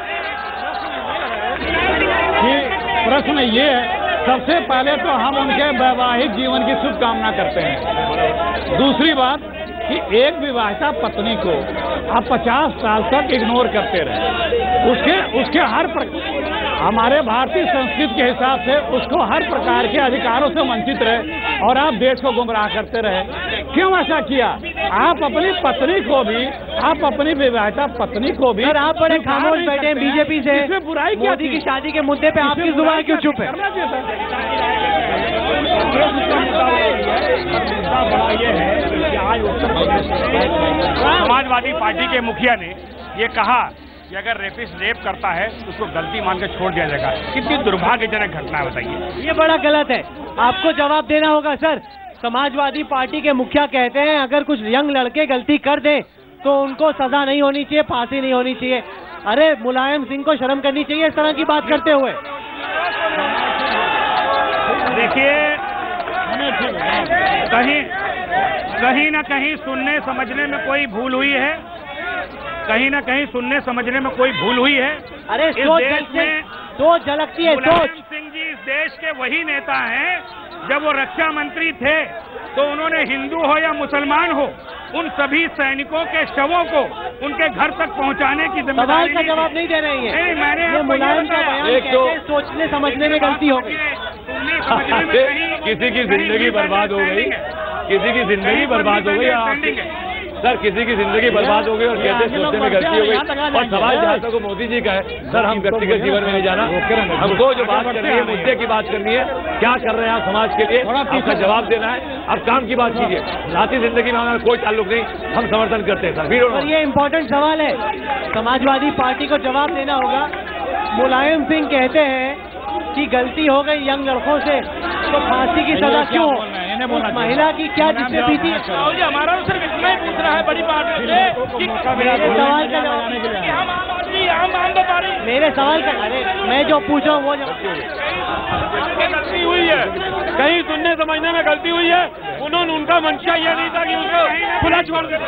प्रश्न ये है, सबसे पहले तो हम उनके वैवाहिक जीवन की शुभकामना करते हैं। दूसरी बात कि एक विवाहिता पत्नी को आप 50 साल तक इग्नोर करते रहे, उसके हर हमारे भारतीय संस्कृति के हिसाब से उसको हर प्रकार के अधिकारों से वंचित रहे, और आप देश को गुमराह करते रहे। क्यों ऐसा किया? आप अपनी पत्नी को भी, आप अपनी विवाहिता पत्नी को भी, आप बड़े खामोश बैठे हैं बीजेपी से, इसमें बुराई क्या? मोदी की शादी के मुद्दे पे आपकी जुबान क्यों चुप है? समाजवादी पार्टी के मुखिया ने ये कहा कि अगर रेपिस्ट रेप करता है तो उसको गलती मान के छोड़ दिया जाएगा। कितनी दुर्भाग्यजनक घटना है, बताइए। ये बड़ा गलत है, आपको जवाब देना होगा सर। समाजवादी पार्टी के मुखिया कहते हैं अगर कुछ यंग लड़के गलती कर दे तो उनको सजा नहीं होनी चाहिए, फांसी नहीं होनी चाहिए। अरे मुलायम सिंह को शर्म करनी चाहिए इस तरह की बात करते हुए। देखिए, कहीं ना कहीं सुनने समझने में कोई भूल हुई है, कहीं ना कहीं सुनने समझने में कोई भूल हुई है। अरे इस देश में सोच झलकती है, मुलायम सिंह जी इस देश के वही नेता हैं, जब वो रक्षा मंत्री थे तो उन्होंने हिंदू हो या मुसलमान हो, उन सभी सैनिकों के शवों को उनके घर तक पहुंचाने की जिम्मेदारी। सवाल का जवाब नहीं दे रहे हैं। नहीं, मैंने ये मुलायम का बयान कहते हैं सोचने समझने में गलती हो गई। किसी की जिंदगी बर्बाद हो गई, किसी की जिंदगी बर्बाद हो गई। सर किसी की जिंदगी बर्बाद हो गई और कहते सोचने में गलती हो गई। और सवाल जहाँ तक मोदी जी का है सर, हम व्यक्तिगत जीवन में नहीं जाना, हमको जो बात करनी है मुद्दे की बात करनी है, क्या कर रहे हैं आप समाज के लिए, आपका जवाब देना है। अब काम की बात कीजिए, जाती जिंदगी में हमारा कोई ताल्लुक नहीं, हम समर्थन करते हैं सर। और ये इम्पोर्टेंट सवाल है, समाजवादी पार्टी को जवाब देना होगा। मुलायम सिंह कहते हैं कि गलती हो गई यंग लड़कों से, तो फांसी की सजा क्यों? महिला की क्या जिससे बीती? हमारा तो सिर्फ इतना ही पूछ रहा है बड़ी बात है कि मेरे सवाल का जवाब, मेरे सवाल का, अरे मैं जो पूछ रहा हूँ वो गलती हुई है, कहीं सुनने समझने में गलती हुई है। उन्होंने, उनका मंशा यह नहीं था कि उनको खुला छोड़ दे।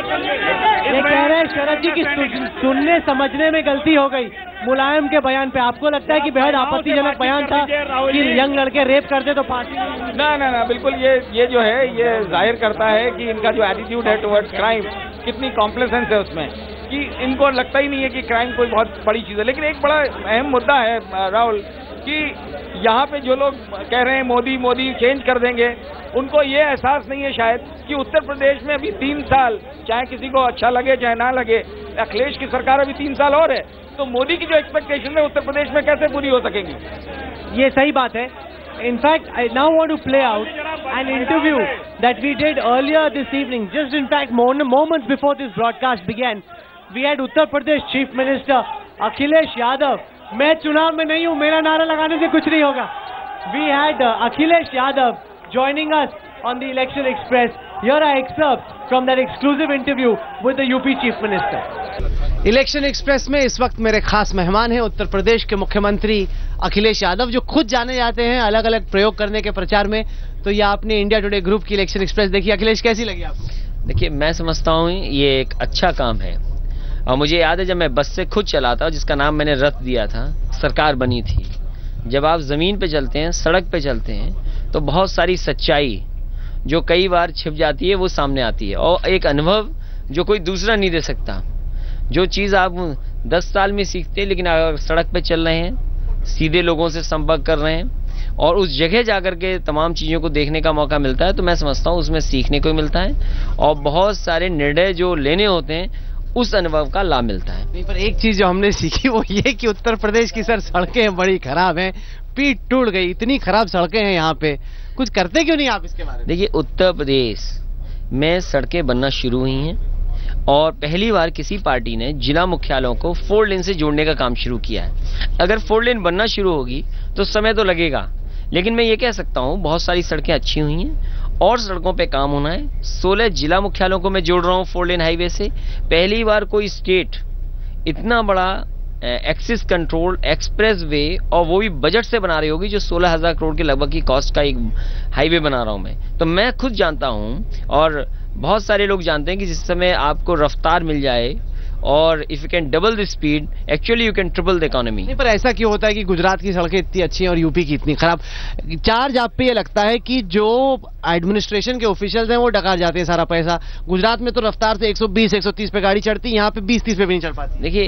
ये कह रहे हैं शरद जी की सुनने समझने में गलती हो गई मुलायम के बयान पे। आपको लगता है कि बेहद आपत्तिजनक बयान था कि यंग लड़के रेप करते तो फांसी? ना बिल्कुल, ये जो है ये जाहिर करता है कि इनका जो एटीट्यूड है टुवर्ड्स क्राइम, कितनी कॉम्प्लेसेंस है उसमें, कि इनको लगता ही नहीं है कि क्राइम कोई बहुत बड़ी चीज़ है। लेकिन एक बड़ा अहम मुद्दा है राहुल, कि यहाँ पे जो लोग कह रहे हैं मोदी चेंज कर देंगे, उनको ये एहसास नहीं है शायद कि उत्तर प्रदेश में अभी 3 साल, चाहे किसी को अच्छा लगे चाहे ना लगे, अखिलेश की सरकार अभी 3 साल और है, तो मोदी की जो एक्सपेक्टेशन है उत्तर प्रदेश में कैसे पूरी हो सकेंगी? ये सही बात है। In fact, I now want to play out an interview that we did earlier this evening. Just in fact, moments before this broadcast began, we had Uttar Pradesh Chief Minister Akhilesh Yadav. मैं चुनाव में नहीं हूँ, मेरा नारा लगाने से कुछ नहीं होगा. We had Akhilesh Yadav joining us on the Election Express. Here are excerpts from that exclusive interview with the UP Chief Minister. Election express में इस वक्त मेरे खास मेहमान हैं उत्तर प्रदेश के मुख्यमंत्री अखिलेश यादव, जो खुद जाने जाते हैं अलग अलग प्रयोग करने के प्रचार में। तो ये आपने इंडिया टुडे ग्रुप की इलेक्शन एक्सप्रेस देखी, अखिलेश कैसी लगी आपको? देखिए, मैं समझता हूँ ये एक अच्छा काम है, और मुझे याद है जब मैं बस से खुद चलाता, जिसका नाम मैंने रथ दिया था, सरकार बनी थी। जब आप जमीन पे चलते हैं, सड़क पे चलते हैं, तो बहुत सारी सच्चाई जो कई बार छिप जाती है वो सामने आती है, और एक अनुभव जो कोई दूसरा नहीं दे सकता। जो चीज़ आप 10 साल में सीखते हैं, लेकिन अगर सड़क पे चल रहे हैं, सीधे लोगों से संपर्क कर रहे हैं और उस जगह जाकर के तमाम चीज़ों को देखने का मौका मिलता है, तो मैं समझता हूँ उसमें सीखने को मिलता है, और बहुत सारे निर्णय जो लेने होते हैं उस अनुभव का लाभ मिलता है। नहीं, पर एक चीज़ जो हमने सीखी वो ये कि उत्तर प्रदेश की सर सड़कें बड़ी खराब हैं, पीठ टूट गई, इतनी खराब सड़कें हैं यहाँ पे, कुछ करते क्यों नहीं आप इसके बारे में? देखिए, उत्तर प्रदेश में सड़कें बनना शुरू हुई हैं, और पहली बार किसी पार्टी ने जिला मुख्यालयों को 4 लेन से जोड़ने का काम शुरू किया है। अगर 4 लेन बनना शुरू होगी तो समय तो लगेगा, लेकिन मैं ये कह सकता हूँ बहुत सारी सड़कें अच्छी हुई हैं और सड़कों पे काम होना है। 16 जिला मुख्यालयों को मैं जोड़ रहा हूँ 4 लेन हाईवे से। पहली बार कोई स्टेट इतना बड़ा एक्सिस कंट्रोल एक्सप्रेस वे, और वो भी बजट से बना रही होगी, जो 16,000 करोड़ के लगभग की कॉस्ट का एक हाईवे बना रहा हूँ मैं। तो मैं खुद जानता हूँ, और बहुत सारे लोग जानते हैं कि जिस समय आपको रफ्तार मिल जाए, और if you can double the speed, actually you can triple the economy. नहीं, पर ऐसा क्यों होता है कि गुजरात की सड़कें इतनी अच्छी हैं और यूपी की इतनी खराब? चार्ज आप पे ये लगता है कि जो एडमिनिस्ट्रेशन के ऑफिशियल्स हैं वो डकार जाते हैं सारा पैसा। गुजरात में तो रफ्तार से 120-130 पे गाड़ी चढ़ती, यहाँ पे 20-30 पे भी नहीं चढ़ पाती। देखिए,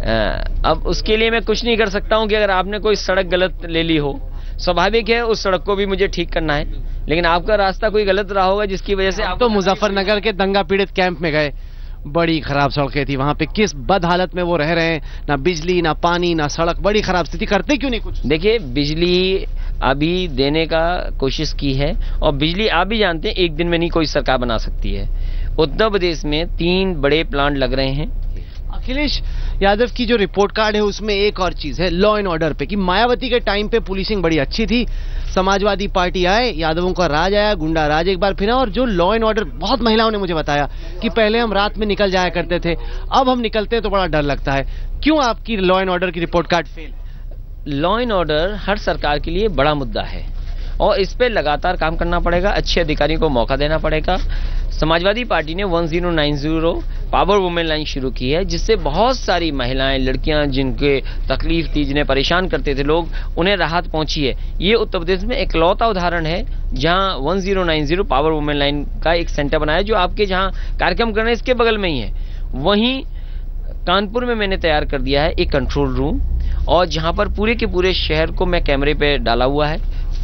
अब उसके लिए मैं कुछ नहीं कर सकता हूँ कि अगर आपने कोई सड़क गलत ले ली हो, स्वाभाविक है उस सड़क को भी मुझे ठीक करना है, लेकिन आपका रास्ता कोई गलत रहा होगा जिसकी वजह से आप तो मुजफ्फरनगर के दंगा पीड़ित कैंप में गए, बड़ी खराब सड़कें थी वहां पे, किस बद हालत में वो रह रहे हैं, ना बिजली ना पानी ना सड़क, बड़ी खराब स्थिति। करते क्यों नहीं कुछ? देखिए, बिजली अभी देने का कोशिश की है, और बिजली आप भी जानते हैं एक दिन में नहीं कोई सरकार बना सकती है। उत्तर प्रदेश में 3 बड़े प्लांट लग रहे हैं। अखिलेश यादव की जो रिपोर्ट कार्ड है उसमें एक और चीज है लॉ एंड ऑर्डर पे, कि मायावती के टाइम पे पुलिसिंग बड़ी अच्छी थी, समाजवादी पार्टी आए, यादवों का राज आया, गुंडा राज एक बार फिर, और जो लॉ एंड ऑर्डर, बहुत महिलाओं ने मुझे बताया कि पहले हम रात में निकल जाया करते थे, अब हम निकलते हैं तो बड़ा डर लगता है। क्यों आपकी लॉ एंड ऑर्डर की report card fail? Law and order हर सरकार के लिए बड़ा मुद्दा है, और इस पे लगातार काम करना पड़ेगा, अच्छे अधिकारियों को मौका देना पड़ेगा। समाजवादी पार्टी ने 1090 पावर वुमेन लाइन शुरू की है, जिससे बहुत सारी महिलाएं, लड़कियां जिनके तकलीफ थी, जिन्हें परेशान करते थे लोग, उन्हें राहत पहुंची है। ये उत्तर प्रदेश में इकलौता उदाहरण है जहां 1090 पावर वुमेन लाइन का एक सेंटर बनाया, जो आपके जहां कार्यक्रम करने इसके बगल में ही है। वहीं कानपुर में मैंने तैयार कर दिया है एक कंट्रोल रूम, और जहां पर पूरे के पूरे शहर को मैं कैमरे पे डाला हुआ है।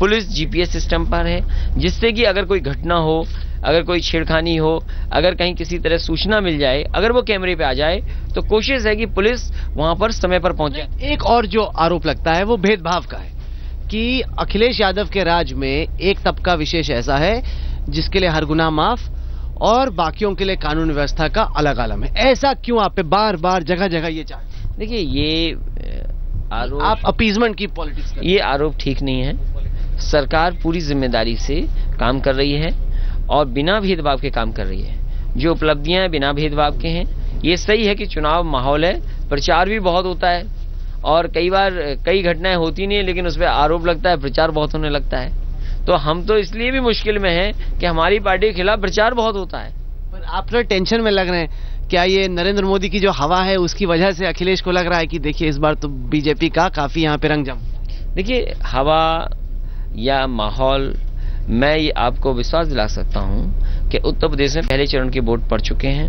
पुलिस जीपीएस सिस्टम पर है, जिससे कि अगर कोई घटना हो, अगर कोई छेड़खानी हो, अगर कहीं किसी तरह सूचना मिल जाए, अगर वो कैमरे पे आ जाए, तो कोशिश है कि पुलिस वहां पर समय पर पहुंच जाए। एक और जो आरोप लगता है वो भेदभाव का है कि अखिलेश यादव के राज में एक तबका विशेष ऐसा है जिसके लिए हर गुनाह माफ और बाकियों के लिए कानून व्यवस्था का अलग आलम है। ऐसा क्यों आप पे बार बार जगह जगह ये चार्ज? देखिए, ये आरोप, आप अपीजमेंट की पॉलिटिक्स, ये आरोप ठीक नहीं है। सरकार पूरी जिम्मेदारी से काम कर रही है और बिना भेदभाव के काम कर रही है। जो उपलब्धियां बिना भेदभाव के हैं, ये सही है कि चुनाव माहौल है, प्रचार भी बहुत होता है और कई बार कई घटनाएं होती नहीं है, लेकिन उस पर आरोप लगता है, प्रचार बहुत होने लगता है। तो हम तो इसलिए भी मुश्किल में हैं कि हमारी पार्टी के खिलाफ प्रचार बहुत होता है। पर आप तो टेंशन में लग रहे हैं। क्या ये नरेंद्र मोदी की जो हवा है उसकी वजह से अखिलेश को लग रहा है कि देखिए इस बार तो बीजेपी का काफी यहाँ पे रंग जम? देखिए, हवा या माहौल, मैं ये आपको विश्वास दिला सकता हूँ कि उत्तर प्रदेश में पहले चरण के वोट पड़ चुके हैं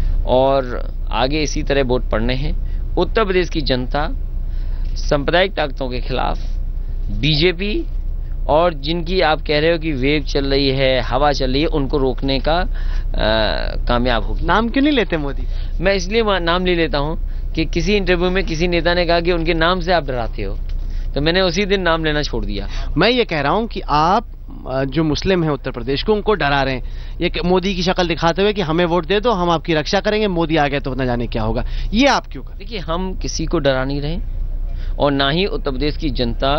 और आगे इसी तरह वोट पड़ने हैं। उत्तर प्रदेश की जनता सांप्रदायिक ताकतों के खिलाफ बीजेपी और जिनकी आप कह रहे हो कि वेव चल रही है, हवा चल रही है, उनको रोकने का कामयाब होगी। नाम क्यों नहीं लेते मोदी? मैं इसलिए नाम ले लेता हूं कि किसी इंटरव्यू में किसी नेता ने कहा कि उनके नाम से आप डराते हो, तो मैंने उसी दिन नाम लेना छोड़ दिया। मैं ये कह रहा हूं कि आप जो मुस्लिम हैं उत्तर प्रदेश को, उनको डरा रहे हैं ये मोदी की शक्ल दिखाते हुए कि हमें वोट दे दो, हम आपकी रक्षा करेंगे, मोदी आ गए तो न जाने क्या होगा। ये आप क्यों करें? देखिए, हम किसी को डरा नहीं रहे और ना ही उत्तर प्रदेश की जनता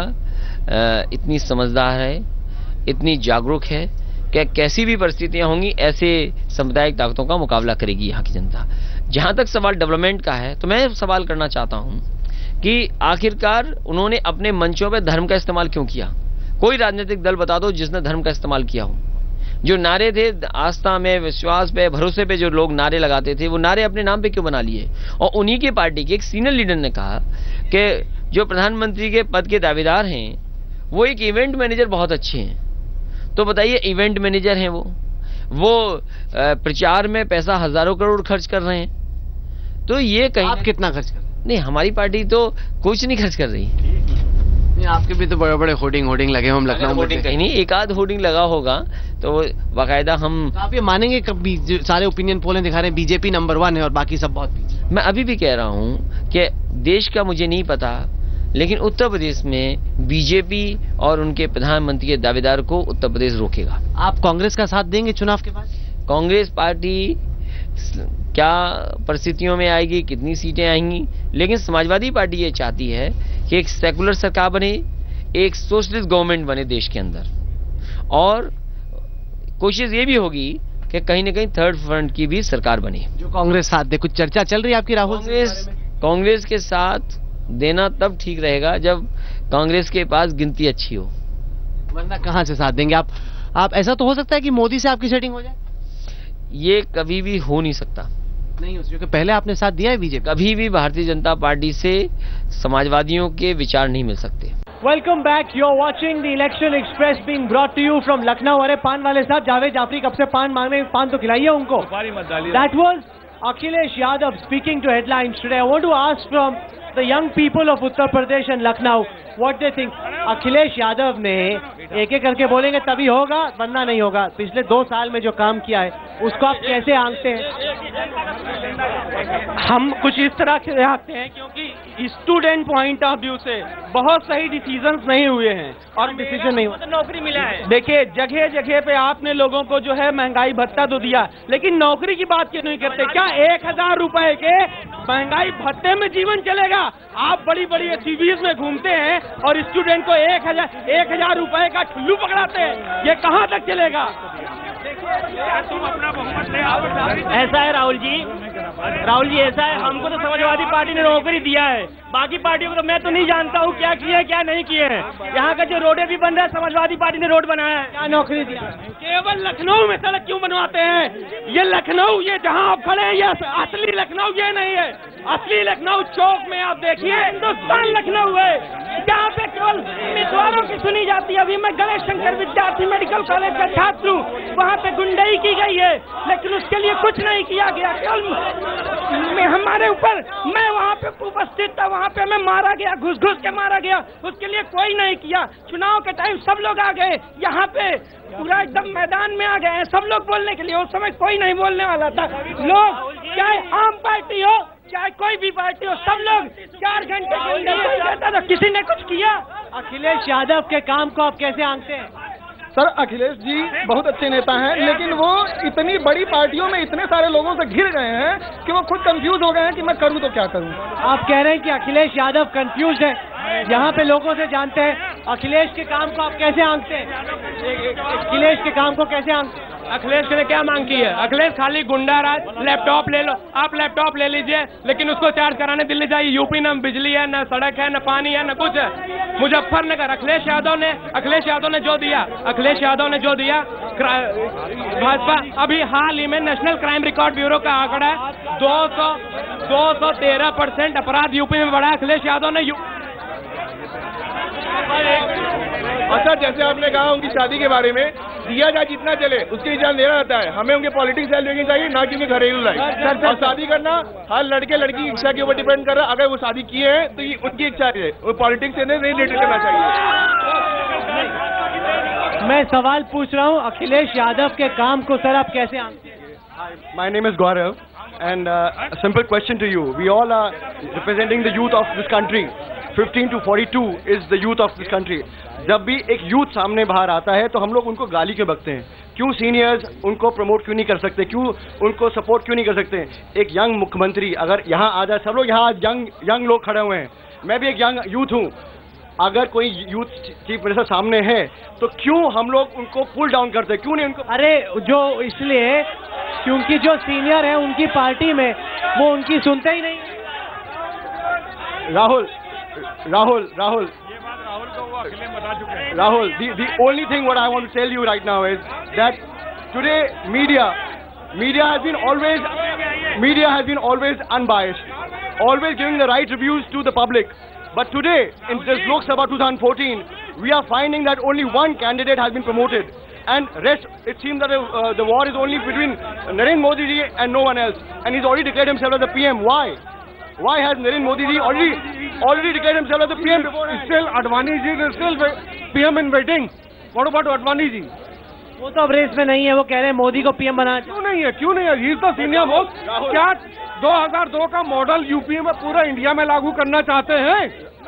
इतनी समझदार है, इतनी जागरूक है कि कैसी भी परिस्थितियां होंगी ऐसे सामुदायिक ताकतों का मुकाबला करेगी यहाँ की जनता। जहां तक सवाल डेवलपमेंट का है, तो मैं सवाल करना चाहता हूं कि आखिरकार उन्होंने अपने मंचों पर धर्म का इस्तेमाल क्यों किया? कोई राजनीतिक दल बता दो जिसने धर्म का इस्तेमाल किया हो। जो नारे थे आस्था में, विश्वास पे, भरोसे पे, जो लोग नारे लगाते थे, वो नारे अपने नाम पे क्यों बना लिए? और उन्हीं के पार्टी के एक सीनियर लीडर ने कहा कि जो प्रधानमंत्री के पद के दावेदार हैं वो एक इवेंट मैनेजर बहुत अच्छे हैं। तो बताइए, इवेंट मैनेजर हैं वो प्रचार में पैसा हजारों करोड़ खर्च कर रहे हैं। तो ये कहीं आप कितना खर्च कर रहे हैं? नहीं, हमारी पार्टी तो कुछ नहीं खर्च कर रही। नहीं, आपके भी तो बड़े बड़े होर्डिंग लगे हम लखनऊ में। होर्डिंग कहीं नहीं, एक आध होर्डिंग लगा होगा तो बाकायदा हम। आप ये मानेंगे कभी सारे ओपिनियन पोलें दिखा रहे हैं बीजेपी नंबर 1 है और बाकी सब बहुत पीछे? मैं अभी भी कह रहा हूं कि देश का मुझे नहीं पता, लेकिन उत्तर प्रदेश में बीजेपी और उनके प्रधानमंत्री के दावेदार को उत्तर प्रदेश रोकेगा। आप कांग्रेस का साथ देंगे चुनाव के बाद? कांग्रेस पार्टी क्या परिस्थितियों में आएगी, कितनी सीटें आएंगी, लेकिन समाजवादी पार्टी ये चाहती है कि एक सेकुलर सरकार बने, एक सोशलिस्ट गवर्नमेंट बने देश के अंदर, और कोशिश ये भी होगी कि कहीं ना कहीं थर्ड फ्रंट की भी सरकार बने जो कांग्रेस साथ दे। कुछ चर्चा चल रही है आपकी राहुल? कांग्रेस के साथ देना तब ठीक रहेगा जब कांग्रेस के पास गिनती अच्छी हो, वरना कहां से साथ देंगे आप? ऐसा तो हो सकता है कि मोदी से आपकी सेटिंग हो जाए? ये कभी भी हो नहीं सकता। नहीं हो, क्योंकि पहले आपने साथ दिया है बीजेपी। कभी भी भारतीय जनता पार्टी से समाजवादियों के विचार नहीं मिल सकते। Welcome back, you are watching the election express being brought to you from Lucknow. अरे पान वाले साहब, जावेद जाफरी कब से पान मांग रहे हैं, पान तो खिलाइए उनको। That was Akhilesh Yadav speaking to headlines today. I want to ask from the young people of Uttar Pradesh and Lucknow what they think. Akhilesh Yadav ने एक एक करके बोलेंगे तभी होगा, वरना नहीं होगा। पिछले 2 साल में जो काम किया है उसको आप कैसे आंकते हैं? हम कुछ इस तरह से आंकते हैं क्योंकि स्टूडेंट पॉइंट ऑफ व्यू से बहुत सही डिसीजंस नहीं हुए हैं और डिसीजन नहीं हुआ तो नौकरी मिला है। देखिए, जगह जगह पे आपने लोगों को जो है महंगाई भत्ता तो दिया, लेकिन नौकरी की बात क्यों नहीं करते? क्या 1000 रुपए के महंगाई भत्ते में जीवन चलेगा? आप बड़ी बड़ी एसयूवीज में घूमते हैं और स्टूडेंट को 1000 रुपए का ठुल्लू पकड़ाते हैं, ये कहाँ तक चलेगा? तुम अपना बहुमत ले आओ। ऐसा है राहुल जी, ऐसा है, हमको तो समाजवादी पार्टी ने नौकरी दिया है, बाकी पार्टियों को तो मैं तो नहीं जानता हूँ क्या किए क्या नहीं किए हैं। यहाँ का जो रोडे भी बन रहा है, समाजवादी पार्टी ने रोड बनाया है। क्या नौकरी दिया? केवल लखनऊ में सड़क क्यों बनवाते हैं? ये लखनऊ, ये जहाँ आप खड़े हैं, ये असली लखनऊ ये नहीं है। असली लखनऊ चौक में आप देखिए, हिंदुस्तान लखनऊ है, जहाँ पे केवल उम्मीदवारों की सुनी जाती है। अभी मैं गणेश शंकर विद्यार्थी मेडिकल कॉलेज का छात्र हूँ, वहाँ पे गुंडाई की गई है, लेकिन उसके लिए कुछ नहीं किया गया। केवल हम हमारे ऊपर, मैं वहाँ पे उपस्थित था, वहाँ पे हमें मारा गया, घुस घुस के मारा गया, उसके लिए कोई नहीं किया। चुनाव के टाइम सब लोग आ गए, यहाँ पे पूरा एकदम मैदान में आ गए हैं सब लोग बोलने के लिए, उस समय कोई नहीं बोलने वाला था। लोग चाहे आम पार्टी हो चाहे कोई भी पार्टी हो, सब लोग 4 घंटे के लिए कोई कहता था, किसी ने कुछ किया। अखिलेश यादव के काम को आप कैसे आंकते हैं? सर अखिलेश जी बहुत अच्छे नेता हैं, लेकिन वो इतनी बड़ी पार्टियों में इतने सारे लोगों से घिर गए हैं कि वो खुद कंफ्यूज हो गए हैं कि मैं करूं तो क्या करूं। आप कह रहे हैं कि अखिलेश यादव कंफ्यूज है, यहाँ पे लोगों से जानते हैं अखिलेश के काम को आप कैसे आंकते हैं? अखिलेश के काम को कैसे आंकते हैं? अखिलेश ने क्या मांग की है? अखिलेश खाली गुंडा राज, लैपटॉप ले लो, आप लैपटॉप ले लीजिए, लेकिन उसको चार्ज कराने दिल्ली जाइए। यूपी न बिजली है, न सड़क है, न पानी है, न कुछ है। मुजफ्फरनगर अखिलेश यादव ने जो दिया, भाजपा अभी हाल ही में नेशनल क्राइम रिकॉर्ड ब्यूरो का आंकड़ा है 213% अपराध यूपी में बढ़ा। अखिलेश यादव ने अच्छा, जैसे आपने कहा उनकी शादी के बारे में, दिया जाए जितना चले उसके लिए देना रहता है, हमें उनके पॉलिटिक्स लेनी चाहिए, ना कि उनके घरेलू लाइफ। और शादी करना हर लड़के लड़की की इच्छा के ऊपर डिपेंड कर रहा है। अगर वो शादी किए हैं तो ये उनकी इच्छा है, वो पॉलिटिक्स से नहीं रिलेटेड करना चाहिए। मैं सवाल पूछ रहा हूँ अखिलेश यादव के काम को सर आप कैसे आंकते हैं? My name is Gaurav and a simple question to you. We all are representing the youth of this country. 15 to 42 is the youth of this country. जब भी एक यूथ सामने बाहर आता है तो हम लोग उनको गाली क्यों बकते हैं? क्यों सीनियर्स उनको प्रमोट क्यों नहीं कर सकते? क्यों उनको सपोर्ट क्यों नहीं कर सकते? एक यंग मुख्यमंत्री अगर यहाँ आ जाए, सब लोग यहाँ यंग लोग खड़े हुए हैं, मैं भी एक यंग यूथ हूँ, अगर कोई यूथ चीफ मिनिस्टर सामने है तो क्यों हम लोग उनको पुल डाउन करते हैं? क्यों नहीं उनको? अरे जो इसलिए क्योंकि जो सीनियर है उनकी पार्टी में वो उनकी सुनते ही नहीं। Rahul, the only thing what I want to tell you right now is that today media has been always unbiased, always giving the right reviews to the public. But today in this Lok Sabha 2014, we are finding that only one candidate has been promoted, and rest it seems that the war is only between Narendra Modi ji and no one else, and he's already declared himself as the PM. Why has Narendra Modi ji already declared himself as the PM before? Still Advani ji is still PM in waiting. What about Advani ji? वो तो अब race में नहीं है, वो कह रहे हैं मोदी को पीएम बनाना। क्यों नहीं है? ही तो सीनियर मोस्ट। क्या 2002 का मॉडल यूपी में पूरा इंडिया में लागू करना चाहते हैं?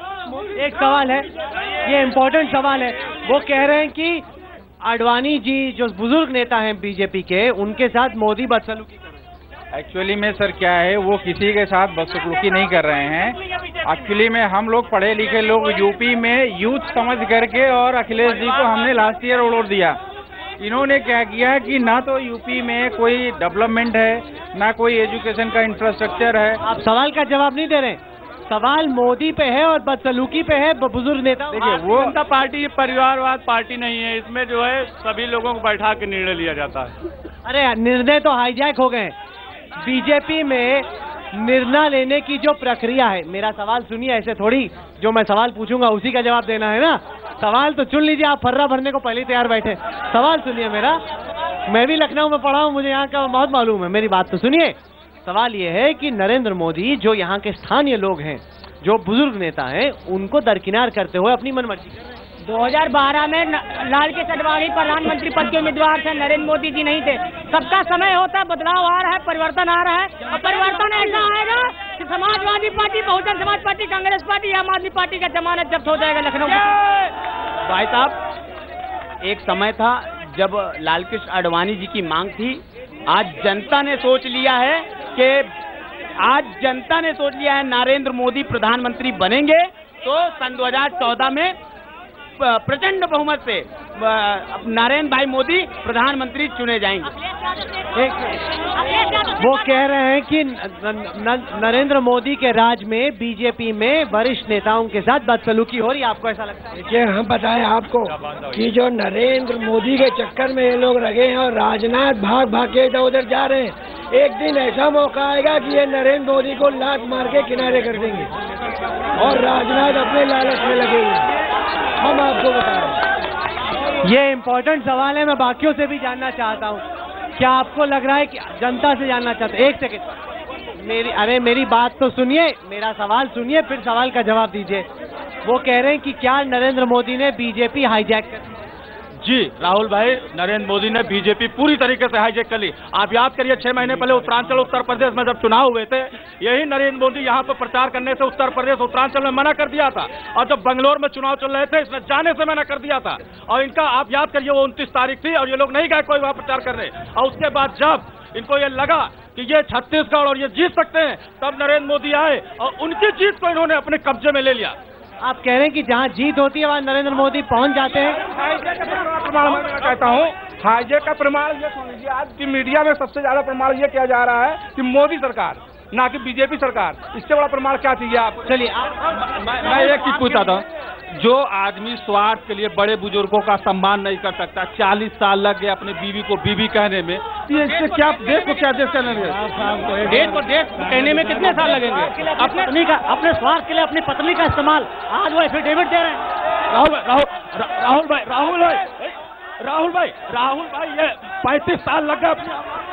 एक सवाल है, ये इम्पोर्टेंट सवाल है, वो कह रहे हैं कि आडवाणी जी जो बुजुर्ग नेता हैं बीजेपी के, उनके साथ मोदी बदसलूकी कर रहे हैं। एक्चुअली में सर क्या है, वो किसी के साथ बदसलूकी नहीं कर रहे हैं। एक्चुअली में हम लोग पढ़े लिखे लोग यूपी में यूथ समझ करके और अखिलेश जी को हमने लास्ट ईयर उड़ोड़ दिया। इन्होंने क्या किया कि ना तो यूपी में कोई डेवलपमेंट है, ना कोई एजुकेशन का इंफ्रास्ट्रक्चर है। आप सवाल का जवाब नहीं दे रहे, सवाल मोदी पे है और बदसलूकी पे है बुजुर्ग नेता। देखिए, वो जनता पार्टी परिवारवाद पार्टी नहीं है, इसमें जो है सभी लोगों को बैठा के निर्णय लिया जाता है। अरे निर्णय तो हाईजैक हो गए। बीजेपी में निर्णय लेने की जो प्रक्रिया है, मेरा सवाल सुनिए, ऐसे थोड़ी जो मैं सवाल पूछूंगा उसी का जवाब देना है ना। सवाल तो चुन लीजिए, आप फर्रा भरने को पहले तैयार बैठे। सवाल सुनिए मेरा, मैं भी लखनऊ में पढ़ा हूँ, मुझे यहाँ का बहुत मालूम है, मेरी बात तो सुनिए। सवाल ये है कि नरेंद्र मोदी जो यहाँ के स्थानीय लोग हैं, जो बुजुर्ग नेता हैं, उनको दरकिनार करते हुए अपनी मनमर्जी कर रहे हैं। 2012 में लाल के अडवाणी प्रधानमंत्री पद के उम्मीदवार थे, नरेंद्र मोदी जी नहीं थे। सबका समय होता है, बदलाव आ रहा है, परिवर्तन आ रहा है, और परिवर्तन ऐसा आएगा कि Samajwadi party, Bahujan Samaj party, Congress party, आम आदमी पार्टी का जमानत जब्त हो जाएगा लखनऊ में। भाई साहब, एक समय था जब लालकृष्ण आडवाणी जी की मांग थी। आज जनता ने सोच लिया है नरेंद्र मोदी प्रधानमंत्री बनेंगे तो सन 2014 में प्रचंड बहुमत से नरेंद्र भाई मोदी प्रधानमंत्री चुने जाएंगे। वो कह रहे हैं कि नरेंद्र मोदी के राज में बीजेपी में वरिष्ठ नेताओं के साथ बदसलूकी हो रही है, आपको ऐसा लगता है? देखिए, हम बताएं आपको कि जो नरेंद्र मोदी के चक्कर में ये लोग लगे हैं और राजनाथ भाग के इधर उधर जा रहे हैं, एक दिन ऐसा मौका आएगा कि ये नरेंद्र मोदी को लात मार के किनारे कर देंगे और राजनाथ अपने लालच में लगे हुए। हम आपको बता रहे हैं। ये इम्पोर्टेंट सवाल है, मैं बाकियों से भी जानना चाहता हूँ। क्या आपको लग रहा है कि जनता से जानना चाहते हैं? एक सेकंड, मेरी बात तो सुनिए, मेरा सवाल सुनिए, फिर सवाल का जवाब दीजिए। वो कह रहे हैं कि क्या नरेंद्र मोदी ने बीजेपी हाईजैक कर? जी राहुल भाई, नरेंद्र मोदी ने बीजेपी पूरी तरीके से हाईजैक कर ली। आप याद करिए 6 महीने पहले उत्तरांचल उत्तर प्रदेश में जब चुनाव हुए थे, यही नरेंद्र मोदी यहाँ पर प्रचार करने से उत्तर प्रदेश उत्तरांचल में मना कर दिया था, और जब बंगलोर में चुनाव चल रहे थे इसमें जाने से मना कर दिया था। और इनका आप याद करिए वो 29 तारीख थी और ये लोग नहीं गए कोई वहाँ प्रचार करने, और उसके बाद जब इनको ये लगा कि ये छत्तीसगढ़ और ये जीत सकते हैं, तब नरेंद्र मोदी आए और उनकी जीत को इन्होंने अपने कब्जे में ले लिया। आप कह रहे हैं कि जहां जीत होती है वहां नरेंद्र मोदी पहुंच जाते हैं। हाईजैक का प्रमाण मैं कहता हूँ, हाईजैक का प्रमाण ये सुन लीजिए, आज की मीडिया में सबसे ज्यादा प्रमाण ये किया जा रहा है कि मोदी सरकार, ना कि बीजेपी सरकार। इससे बड़ा प्रमाण क्या चाहिए आप? चलिए मैं एक चीज पूछता था, जो आदमी स्वार्थ के लिए बड़े बुजुर्गों का सम्मान नहीं कर सकता, 40 साल लग गए अपने बीवी को बीवी कहने में, इससे क्या देश को क्या देश कहने लगे? देश को देश कहने में कितने साल लगेंगे? अपने स्वार्थ के लिए अपनी पत्नी का इस्तेमाल, आज वो एफिडेविट दे रहे हैं। राहुल भाई ये 35 साल लग गए,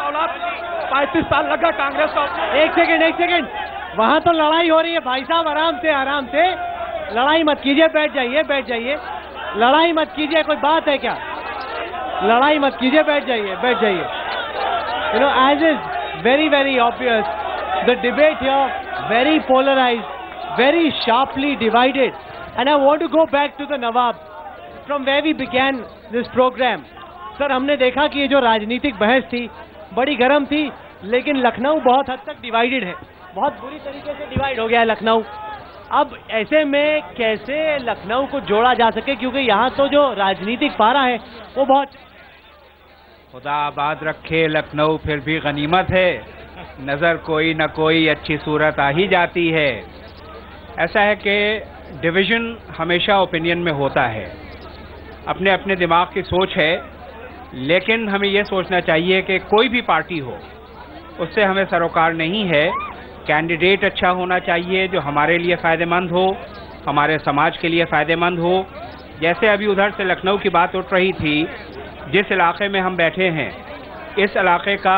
35 साल लग गए कांग्रेस को। एक सेकेंड, वहाँ तो लड़ाई हो रही है भाई साहब, आराम से लड़ाई मत कीजिए, बैठ जाइए। लड़ाई मत कीजिए, कोई बात है क्या? लड़ाई मत कीजिए, बैठ जाइए। You know, as is very obvious, the debate here very polarized, very sharply divided, and I want to go back to the Nawabs from where we began this program. Sir, हमने देखा कि ये जो राजनीतिक बहस थी बड़ी गर्म थी, लेकिन लखनऊ बहुत हद तक डिवाइडेड है, बहुत बुरी तरीके से डिवाइड हो गया है लखनऊ। अब ऐसे में कैसे लखनऊ को जोड़ा जा सके, क्योंकि यहाँ तो जो राजनीतिक पारा है वो बहुत। खुदा आबाद रखे, लखनऊ फिर भी गनीमत है, नज़र कोई न कोई अच्छी सूरत आ ही जाती है। ऐसा है कि डिवीज़न हमेशा ओपिनियन में होता है, अपने अपने दिमाग की सोच है, लेकिन हमें यह सोचना चाहिए कि कोई भी पार्टी हो उससे हमें सरोकार नहीं है। कैंडिडेट अच्छा होना चाहिए जो हमारे लिए फ़ायदेमंद हो, हमारे समाज के लिए फ़ायदेमंद हो। जैसे अभी उधर से लखनऊ की बात उठ रही थी, जिस इलाके में हम बैठे हैं, इस इलाके का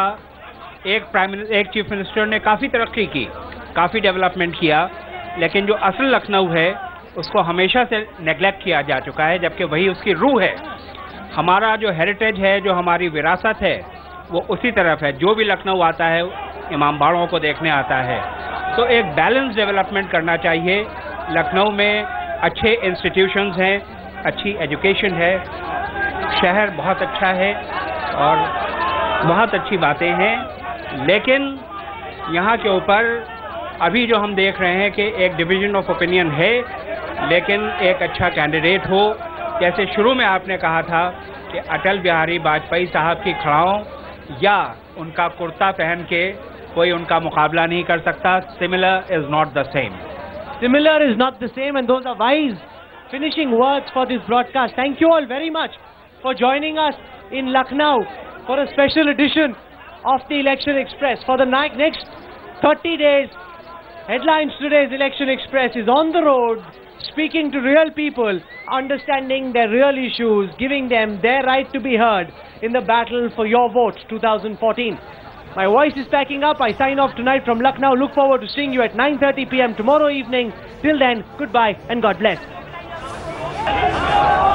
एक चीफ मिनिस्टर ने काफ़ी तरक्की की, काफ़ी डेवलपमेंट किया, लेकिन जो असल लखनऊ है उसको हमेशा से नेगलेक्ट किया जा चुका है, जबकि वही उसकी रूह है। हमारा जो हेरिटेज है, जो हमारी विरासत है, वो उसी तरफ है। जो भी लखनऊ आता है इमामबाड़ों को देखने आता है। तो एक बैलेंस डेवलपमेंट करना चाहिए। लखनऊ में अच्छे इंस्टीट्यूशंस हैं, अच्छी एजुकेशन है, शहर बहुत अच्छा है और बहुत अच्छी बातें हैं, लेकिन यहाँ के ऊपर अभी जो हम देख रहे हैं कि एक डिवीज़न ऑफ ओपिनियन है, लेकिन एक अच्छा कैंडिडेट हो। जैसे शुरू में आपने कहा था कि अटल बिहारी वाजपेयी साहब की खड़ाओं या उनका कुर्ता पहन के कोई उनका मुकाबला नहीं कर सकता। Similar is not the same. Similar is not the same, and those are wise finishing words for this broadcast. Thank you all very much for joining us in Lucknow for a special edition of the Election Express. For the next 30 days, Headlines Today's Election Express is on the road, speaking to real people, understanding their real issues, giving them their right to be heard in the battle for your vote 2014. My voice is packing up. I sign off tonight from Lucknow. Look forward to seeing you at 9:30 p.m. tomorrow evening. Till then, goodbye and God bless.